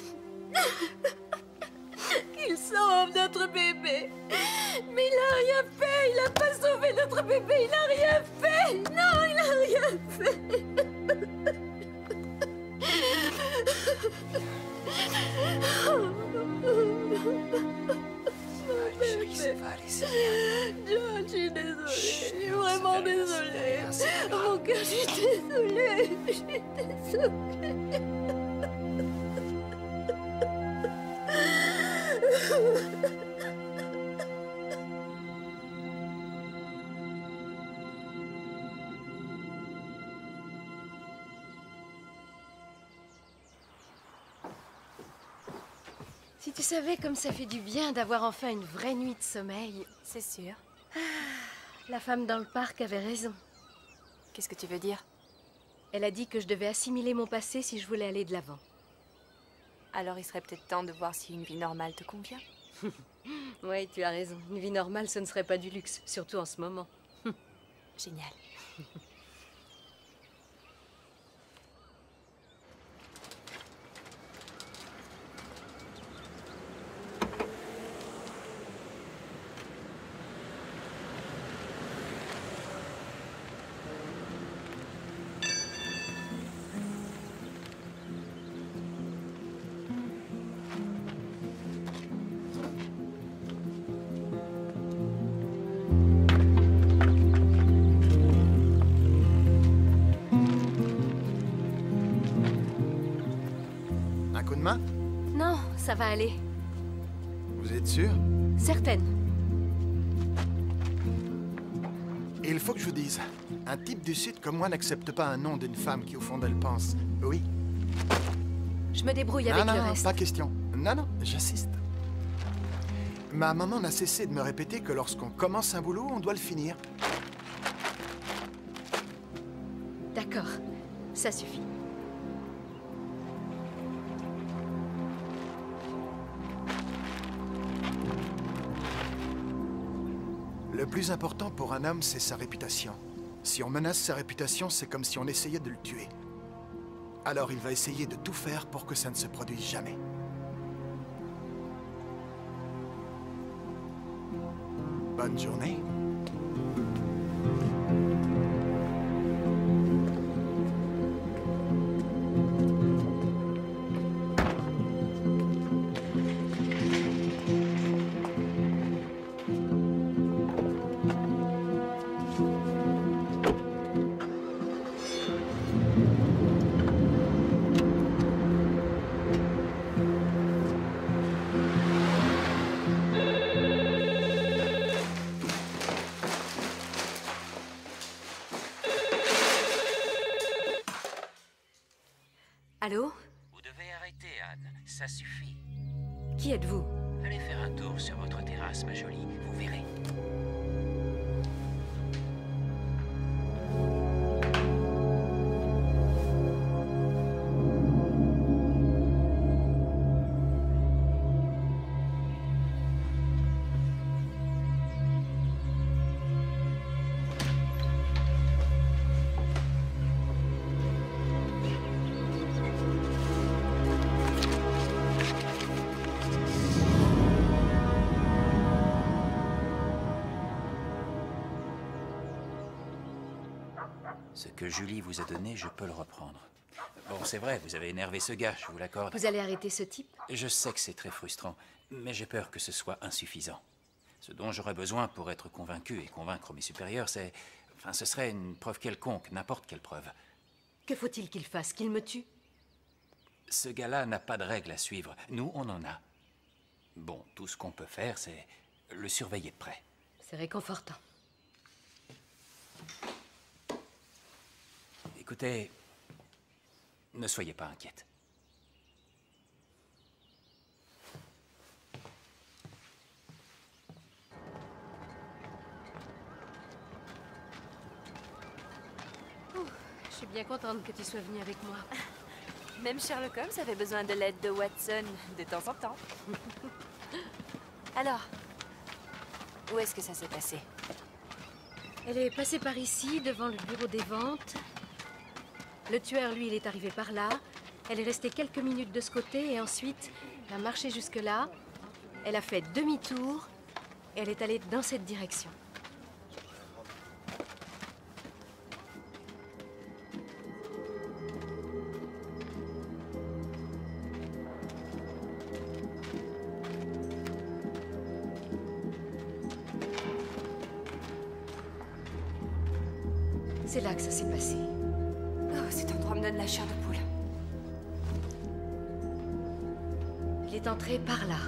qu'il sauve notre bébé. Mais il n'a rien fait. Il n'a pas sauvé notre bébé. Il n'a rien fait. Non, il n'a rien fait. Chérie, ça va aller, c'est bien. John, je suis désolée. Je suis vraiment désolée. Mon cœur, je suis désolée. Je suis désolée. Si tu savais comme ça fait du bien d'avoir enfin une vraie nuit de sommeil. C'est sûr. La femme dans le parc avait raison. Qu'est-ce que tu veux dire? Elle a dit que je devais assimiler mon passé si je voulais aller de l'avant. Alors il serait peut-être temps de voir si une vie normale te convient. Oui, tu as raison. Une vie normale, ce ne serait pas du luxe, surtout en ce moment. Génial. Un coup de main? Non, ça va aller. Vous êtes sûr? Certaine. Et il faut que je vous dise, un type du Sud comme moi n'accepte pas un nom d'une femme qui au fond d'elle pense. Oui. Je me débrouille avec non, le non, reste. pas question. Non, non, j'assiste. Ma maman n'a cessé de me répéter que lorsqu'on commence un boulot, on doit le finir. D'accord, ça suffit. Le plus important pour un homme, c'est sa réputation. Si on menace sa réputation, c'est comme si on essayait de le tuer. Alors il va essayer de tout faire pour que ça ne se produise jamais. Bonne journée. Allô? Vous devez arrêter, Anne. Ça suffit. Qui êtes-vous? Allez faire un tour sur votre terrasse, ma jolie. Vous verrez. Ce que Julie vous a donné, je peux le reprendre. Bon, c'est vrai, vous avez énervé ce gars, je vous l'accorde. Vous allez arrêter ce type? Je sais que c'est très frustrant, mais j'ai peur que ce soit insuffisant. Ce dont j'aurais besoin pour être convaincu et convaincre mes supérieurs, c'est... Enfin, ce serait une preuve quelconque, n'importe quelle preuve. Que faut-il qu'il fasse? Qu'il me tue? Ce gars-là n'a pas de règles à suivre. Nous, on en a. Bon, tout ce qu'on peut faire, c'est le surveiller de près. C'est réconfortant. Écoutez, ne soyez pas inquiète. Je suis bien contente que tu sois venue avec moi. Même Sherlock Holmes avait besoin de l'aide de Watson de temps en temps. Alors, où est-ce que ça s'est passé? Elle est passée par ici, devant le bureau des ventes. Le tueur, lui, il est arrivé par là. Elle est restée quelques minutes de ce côté et ensuite, elle a marché jusque-là. Elle a fait demi-tour et elle est allée dans cette direction. C'est là que ça s'est passé. Oh, cet endroit me donne la chair de poule. Il est entré par là.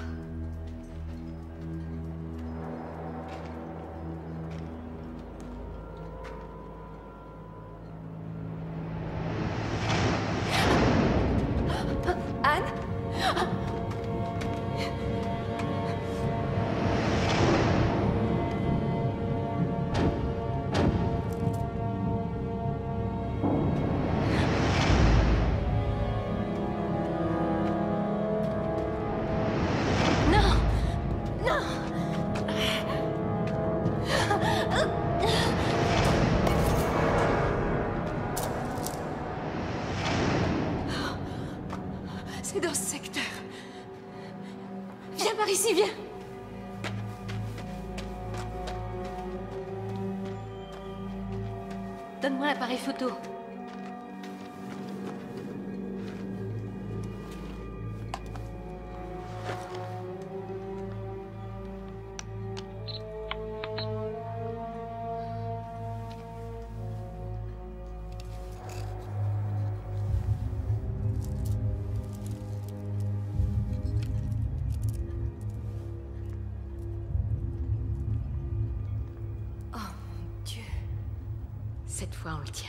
Anne? C'est dans ce secteur. Viens par ici, viens. Donne-moi l'appareil photo. Cette fois, on le tient.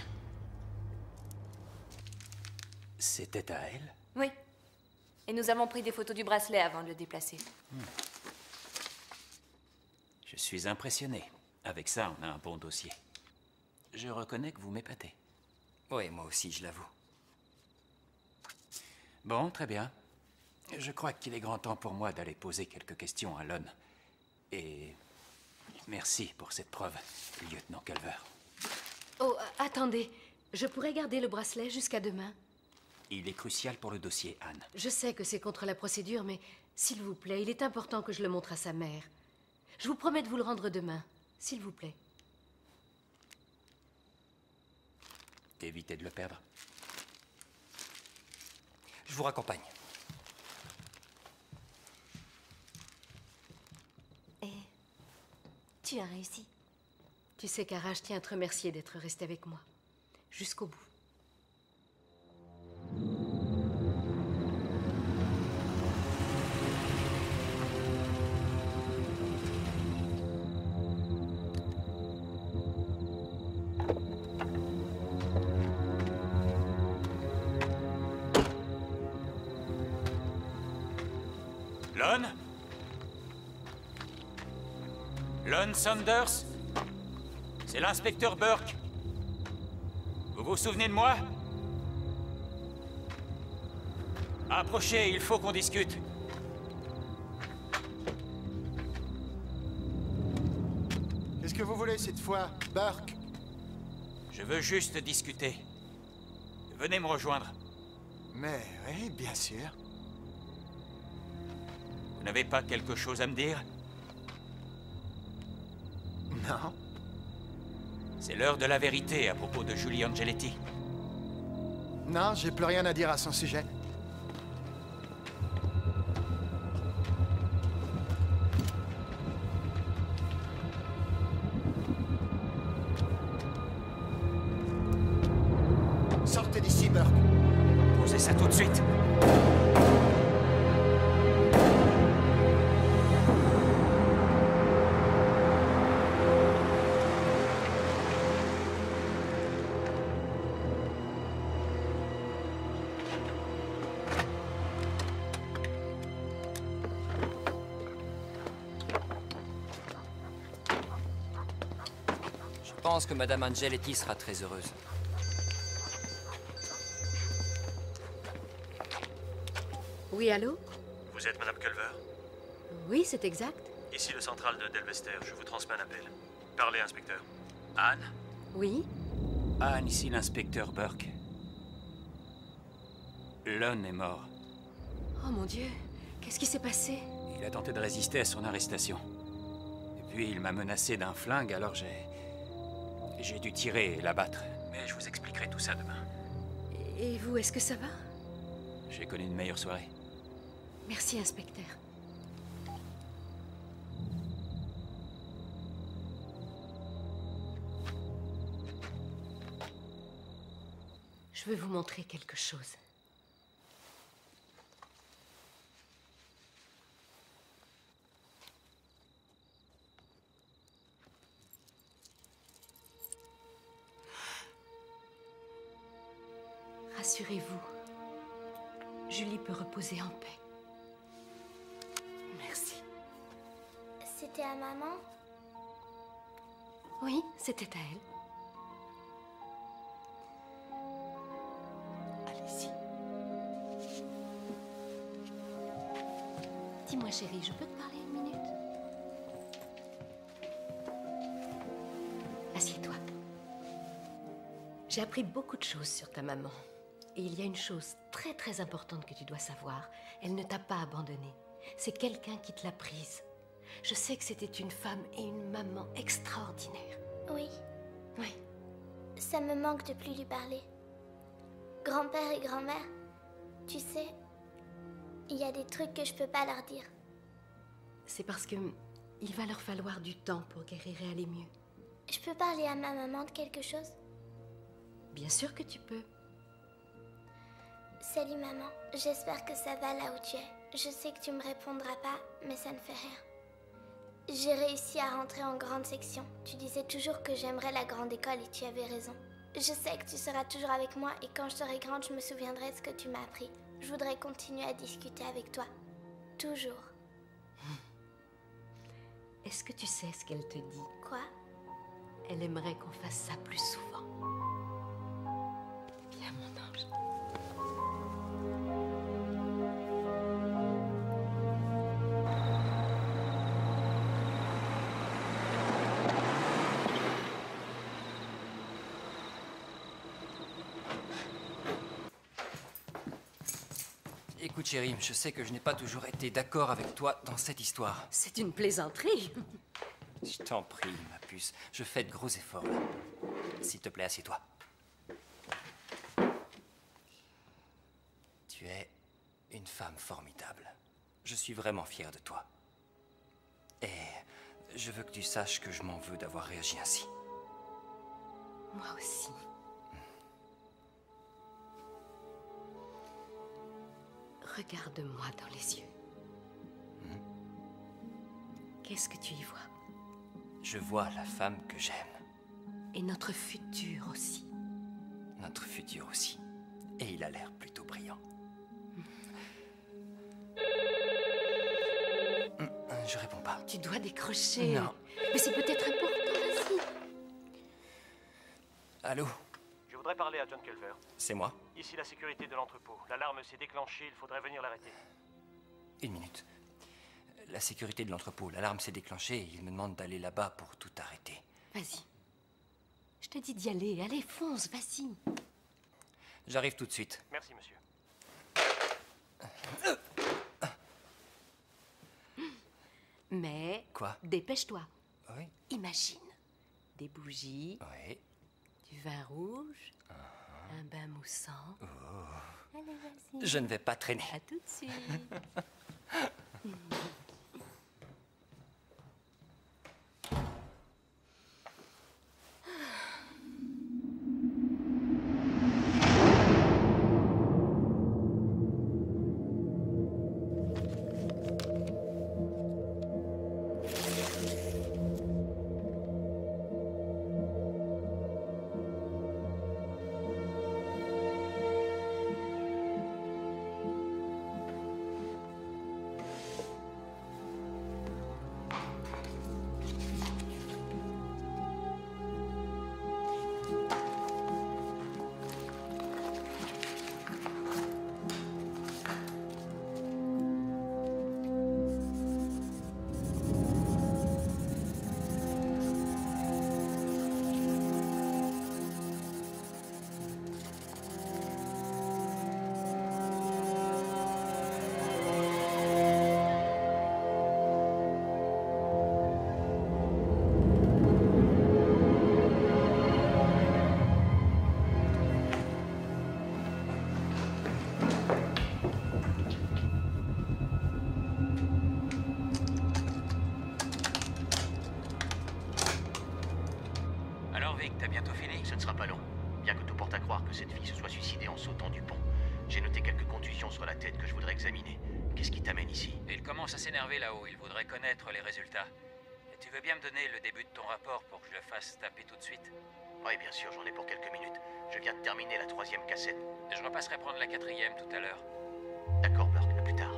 C'était à elle? Oui. Et nous avons pris des photos du bracelet avant de le déplacer. Je suis impressionné. Avec ça, on a un bon dossier. Je reconnais que vous m'épatez. Oui, moi aussi, je l'avoue. Bon, très bien. Je crois qu'il est grand temps pour moi d'aller poser quelques questions à Lon. Et merci pour cette preuve, lieutenant Culver. Oh, attendez. Je pourrais garder le bracelet jusqu'à demain. Il est crucial pour le dossier, Anne. Je sais que c'est contre la procédure, mais s'il vous plaît, il est important que je le montre à sa mère. Je vous promets de vous le rendre demain, s'il vous plaît. Évitez de le perdre. Je vous raccompagne. Et tu as réussi. Tu sais, Kara, je tiens à te remercier d'être resté avec moi. Jusqu'au bout. Lon? Lon Saunders? C'est l'inspecteur Burke. Vous vous souvenez de moi? Approchez, il faut qu'on discute. Qu'est-ce que vous voulez cette fois, Burke? Je veux juste discuter. Venez me rejoindre. Mais oui, bien sûr. Vous n'avez pas quelque chose à me dire? Non. C'est l'heure de la vérité à propos de Julie Angeletti. Non, j'ai plus rien à dire à son sujet. Burke. Posez ça tout de suite. Je pense que Madame Angeletti sera très heureuse. Oui, allô? Vous êtes Madame Culver? Oui, c'est exact. Ici le central de Delvester, je vous transmets un appel. Parlez, inspecteur. Anne? Oui? Anne, ici l'inspecteur Burke. Lon est mort. Oh mon Dieu, qu'est-ce qui s'est passé? Il a tenté de résister à son arrestation. Et puis il m'a menacé d'un flingue, alors j'ai dû tirer et l'abattre. Mais je vous expliquerai tout ça demain. Et vous, est-ce que ça va? J'ai connu une meilleure soirée. Merci, inspecteur. Je veux vous montrer quelque chose. Rassurez-vous, Julie peut reposer en paix. Merci. C'était à maman? Oui, c'était à elle. Allez-y. Dis-moi, chérie, je peux te parler une minute? Assieds-toi. J'ai appris beaucoup de choses sur ta maman. Et il y a une chose très très importante que tu dois savoir. Elle ne t'a pas abandonnée. C'est quelqu'un qui te l'a prise. Je sais que c'était une femme et une maman extraordinaire. Oui. Oui. Ça me manque de plus lui parler. Grand-père et grand-mère, tu sais, il y a des trucs que je peux pas leur dire. C'est parce que il va leur falloir du temps pour guérir et aller mieux. Je peux parler à ma maman de quelque chose? Bien sûr que tu peux. Salut maman, j'espère que ça va là où tu es. Je sais que tu me répondras pas, mais ça ne fait rien. J'ai réussi à rentrer en grande section. Tu disais toujours que j'aimerais la grande école et tu avais raison. Je sais que tu seras toujours avec moi et quand je serai grande, je me souviendrai de ce que tu m'as appris. Je voudrais continuer à discuter avec toi. Toujours. Est-ce que tu sais ce qu'elle te dit? Quoi? Elle aimerait qu'on fasse ça plus souvent. Viens, mon ange. Écoute, chérie, je sais que je n'ai pas toujours été d'accord avec toi dans cette histoire. C'est une plaisanterie. Je t'en prie, ma puce. Je fais de gros efforts, là. S'il te plaît, assieds-toi. Tu es une femme formidable. Je suis vraiment fier de toi. Et je veux que tu saches que je m'en veux d'avoir réagi ainsi. Moi aussi. Regarde-moi dans les yeux. Qu'est-ce que tu y vois? Je vois la femme que j'aime. Et notre futur aussi. Notre futur aussi. Et il a l'air plutôt brillant. Je réponds pas. Tu dois décrocher. Non. Mais c'est peut-être important, vas-y. Allô? Je voudrais parler à John Culver. C'est moi. Ici la sécurité de l'entrepôt. L'alarme s'est déclenchée, il faudrait venir l'arrêter. Une minute. La sécurité de l'entrepôt, l'alarme s'est déclenchée et il me demande d'aller là-bas pour tout arrêter. Vas-y. Je te dis d'y aller. Allez, fonce, vas-y. J'arrive tout de suite. Merci, monsieur. Mais... Quoi? Dépêche-toi. Oui. Imagine. Des bougies. Oui. Du vin rouge. Un bain moussant. Oh. Allez, vas-y. Je ne vais pas traîner. À tout de suite. ne sera pas long. Bien que tout porte à croire que cette fille se soit suicidée en sautant du pont. J'ai noté quelques contusions sur la tête que je voudrais examiner. Qu'est-ce qui t'amène ici? Il commence à s'énerver là-haut, il voudrait connaître les résultats. Et tu veux bien me donner le début de ton rapport pour que je le fasse taper tout de suite? Oui, bien sûr, j'en ai pour quelques minutes. Je viens de terminer la 3e cassette. Je repasserai prendre la 4e tout à l'heure. D'accord, Burke, à plus tard.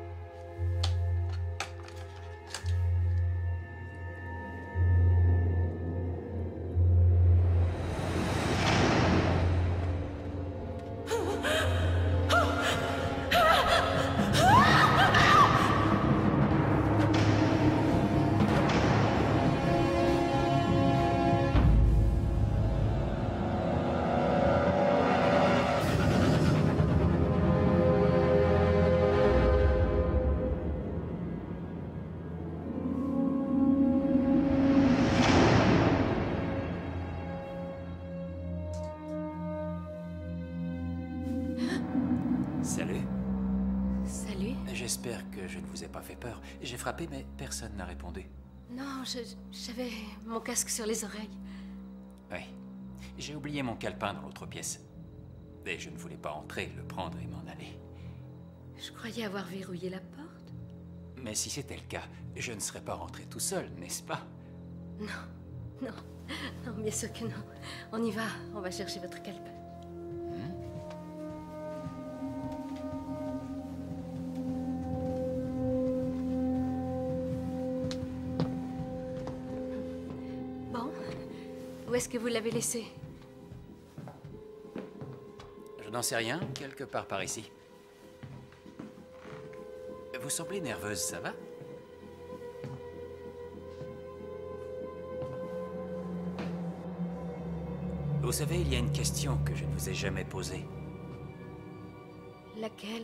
Salut. Salut. J'espère que je ne vous ai pas fait peur. J'ai frappé, mais personne n'a répondu. Non, j'avais mon casque sur les oreilles. Oui. J'ai oublié mon calepin dans l'autre pièce. Et je ne voulais pas entrer, le prendre et m'en aller. Je croyais avoir verrouillé la porte. Mais si c'était le cas, je ne serais pas rentré tout seul, n'est-ce pas? Non, bien sûr que non. On y va, on va chercher votre calepin. Bon, où est-ce que vous l'avez laissé? Je n'en sais rien, quelque part par ici. Vous semblez nerveuse, ça va? Vous savez, il y a une question que je ne vous ai jamais posée. Laquelle?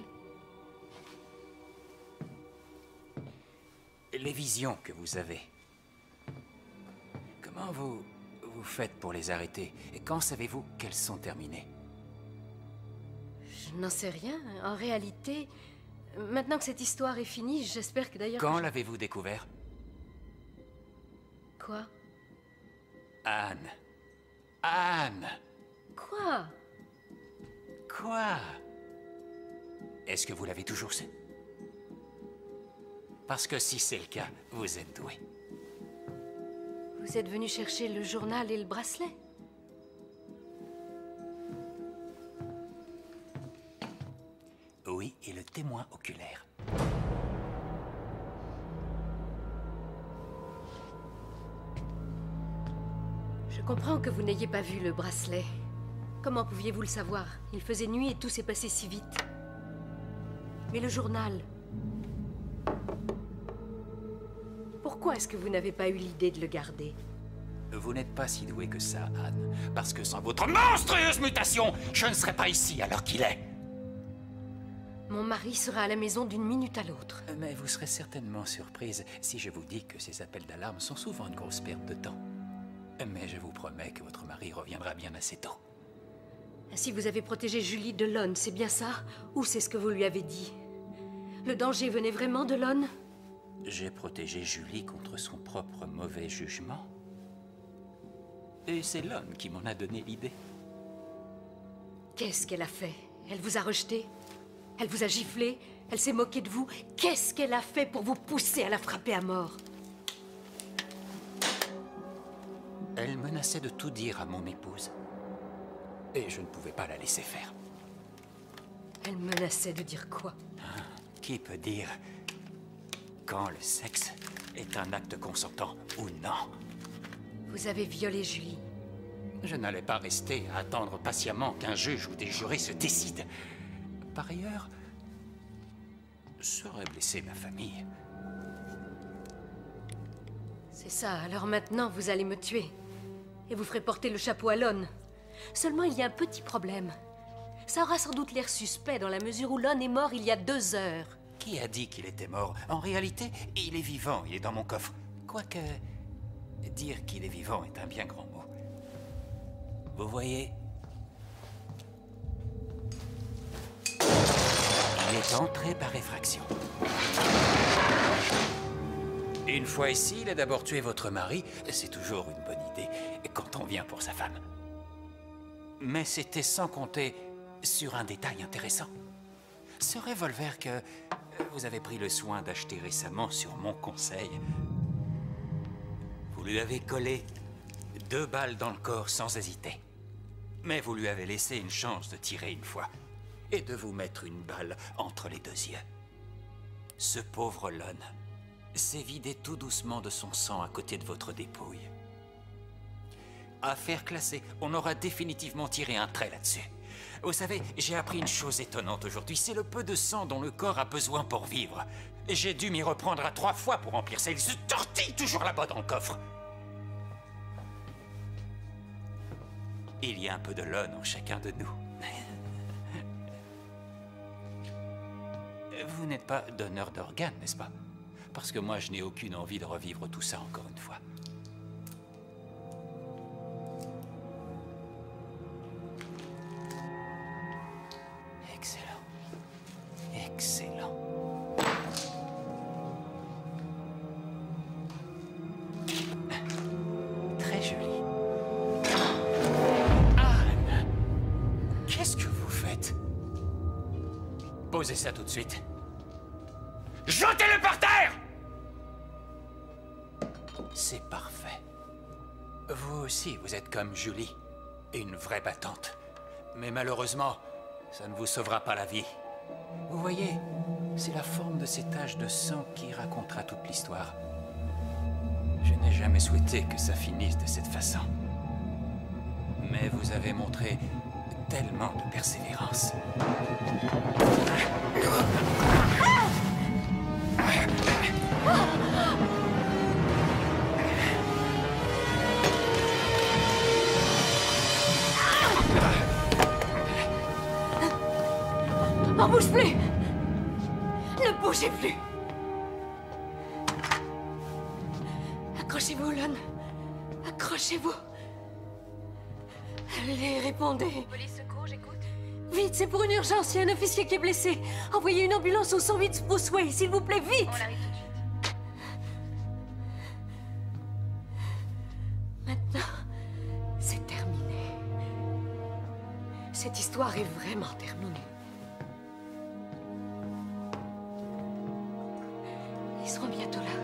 Les visions que vous avez. Comment vous faites pour les arrêter? Et quand savez-vous qu'elles sont terminées? Je n'en sais rien. En réalité, maintenant que cette histoire est finie, j'espère que d'ailleurs... Quand l'avez-vous découvert? Quoi? Anne. Anne! Quoi? Quoi? Est-ce que vous l'avez toujours su? Parce que si c'est le cas, vous êtes doué. Vous êtes venu chercher le journal et le bracelet? Oui, et le témoin oculaire. Je comprends que vous n'ayez pas vu le bracelet. Comment pouviez-vous le savoir? Il faisait nuit et tout s'est passé si vite. Mais le journal... Pourquoi est-ce que vous n'avez pas eu l'idée de le garder? Vous n'êtes pas si doué que ça, Anne. Parce que sans votre monstrueuse mutation, je ne serais pas ici à l'heure qu'il est. Mon mari sera à la maison d'une minute à l'autre. Mais vous serez certainement surprise si je vous dis que ces appels d'alarme sont souvent une grosse perte de temps. Mais je vous promets que votre mari reviendra bien assez tôt. Ainsi vous avez protégé Julie de Lon, c'est bien ça? Ou c'est ce que vous lui avez dit? Le danger venait vraiment de Lon? J'ai protégé Julie contre son propre mauvais jugement. Et c'est Lon qui m'en a donné l'idée. Qu'est-ce qu'elle a fait? Elle vous a rejeté? Elle vous a giflé? Elle s'est moquée de vous? Qu'est-ce qu'elle a fait pour vous pousser à la frapper à mort? Elle menaçait de tout dire à mon épouse. Et je ne pouvais pas la laisser faire. Elle menaçait de dire quoi? Qui peut dire quand le sexe est un acte consentant ou non? Vous avez violé Julie. Je n'allais pas rester à attendre patiemment qu'un juge ou des jurés se décident. Par ailleurs, ça aurait blessé ma famille. C'est ça, alors maintenant vous allez me tuer. Et vous ferez porter le chapeau à Lon. Seulement il y a un petit problème. Ça aura sans doute l'air suspect dans la mesure où Lon est mort il y a 2 heures. Qui a dit qu'il était mort? En réalité, il est vivant, il est dans mon coffre. Quoique, dire qu'il est vivant est un bien grand mot. Vous voyez, il est entré par effraction. Une fois ici, il a d'abord tué votre mari. C'est toujours une bonne idée quand on vient pour sa femme. Mais c'était sans compter sur un détail intéressant. Ce revolver que vous avez pris le soin d'acheter récemment sur mon conseil, vous lui avez collé 2 balles dans le corps sans hésiter. Mais vous lui avez laissé une chance de tirer une fois et de vous mettre une balle entre les 2 yeux. Ce pauvre Lon s'est vidé tout doucement de son sang à côté de votre dépouille. Affaire classée, on aura définitivement tiré un trait là-dessus. Vous savez, j'ai appris une chose étonnante aujourd'hui. C'est le peu de sang dont le corps a besoin pour vivre. J'ai dû m'y reprendre à 3 fois pour remplir ça. Il se tortille toujours là-bas dans le coffre. Il y a un peu de Lon en chacun de nous. Vous n'êtes pas donneur d'organes, n'est-ce pas? Parce que moi, je n'ai aucune envie de revivre tout ça encore une fois. Excellent. Excellent. Très joli. Anne! Qu'est-ce que vous faites? Posez ça tout de suite. Jetez-le par terre! C'est parfait. Vous aussi, vous êtes comme Julie, une vraie battante. Mais malheureusement, ça ne vous sauvera pas la vie. Vous voyez, c'est la forme de ces taches de sang qui racontera toute l'histoire. Je n'ai jamais souhaité que ça finisse de cette façon. Mais vous avez montré tellement de persévérance. On bouge plus! Ne bougez plus! Accrochez-vous, Lon. Accrochez-vous. Allez, répondez. Police secours, j'écoute. Vite, c'est pour une urgence. Il y a un officier qui est blessé. Envoyez une ambulance au 108 Spruce Way, s'il vous plaît, vite! On arrive tout de suite. Maintenant, c'est terminé. Cette histoire est vraiment terminée. Ils seront bientôt là.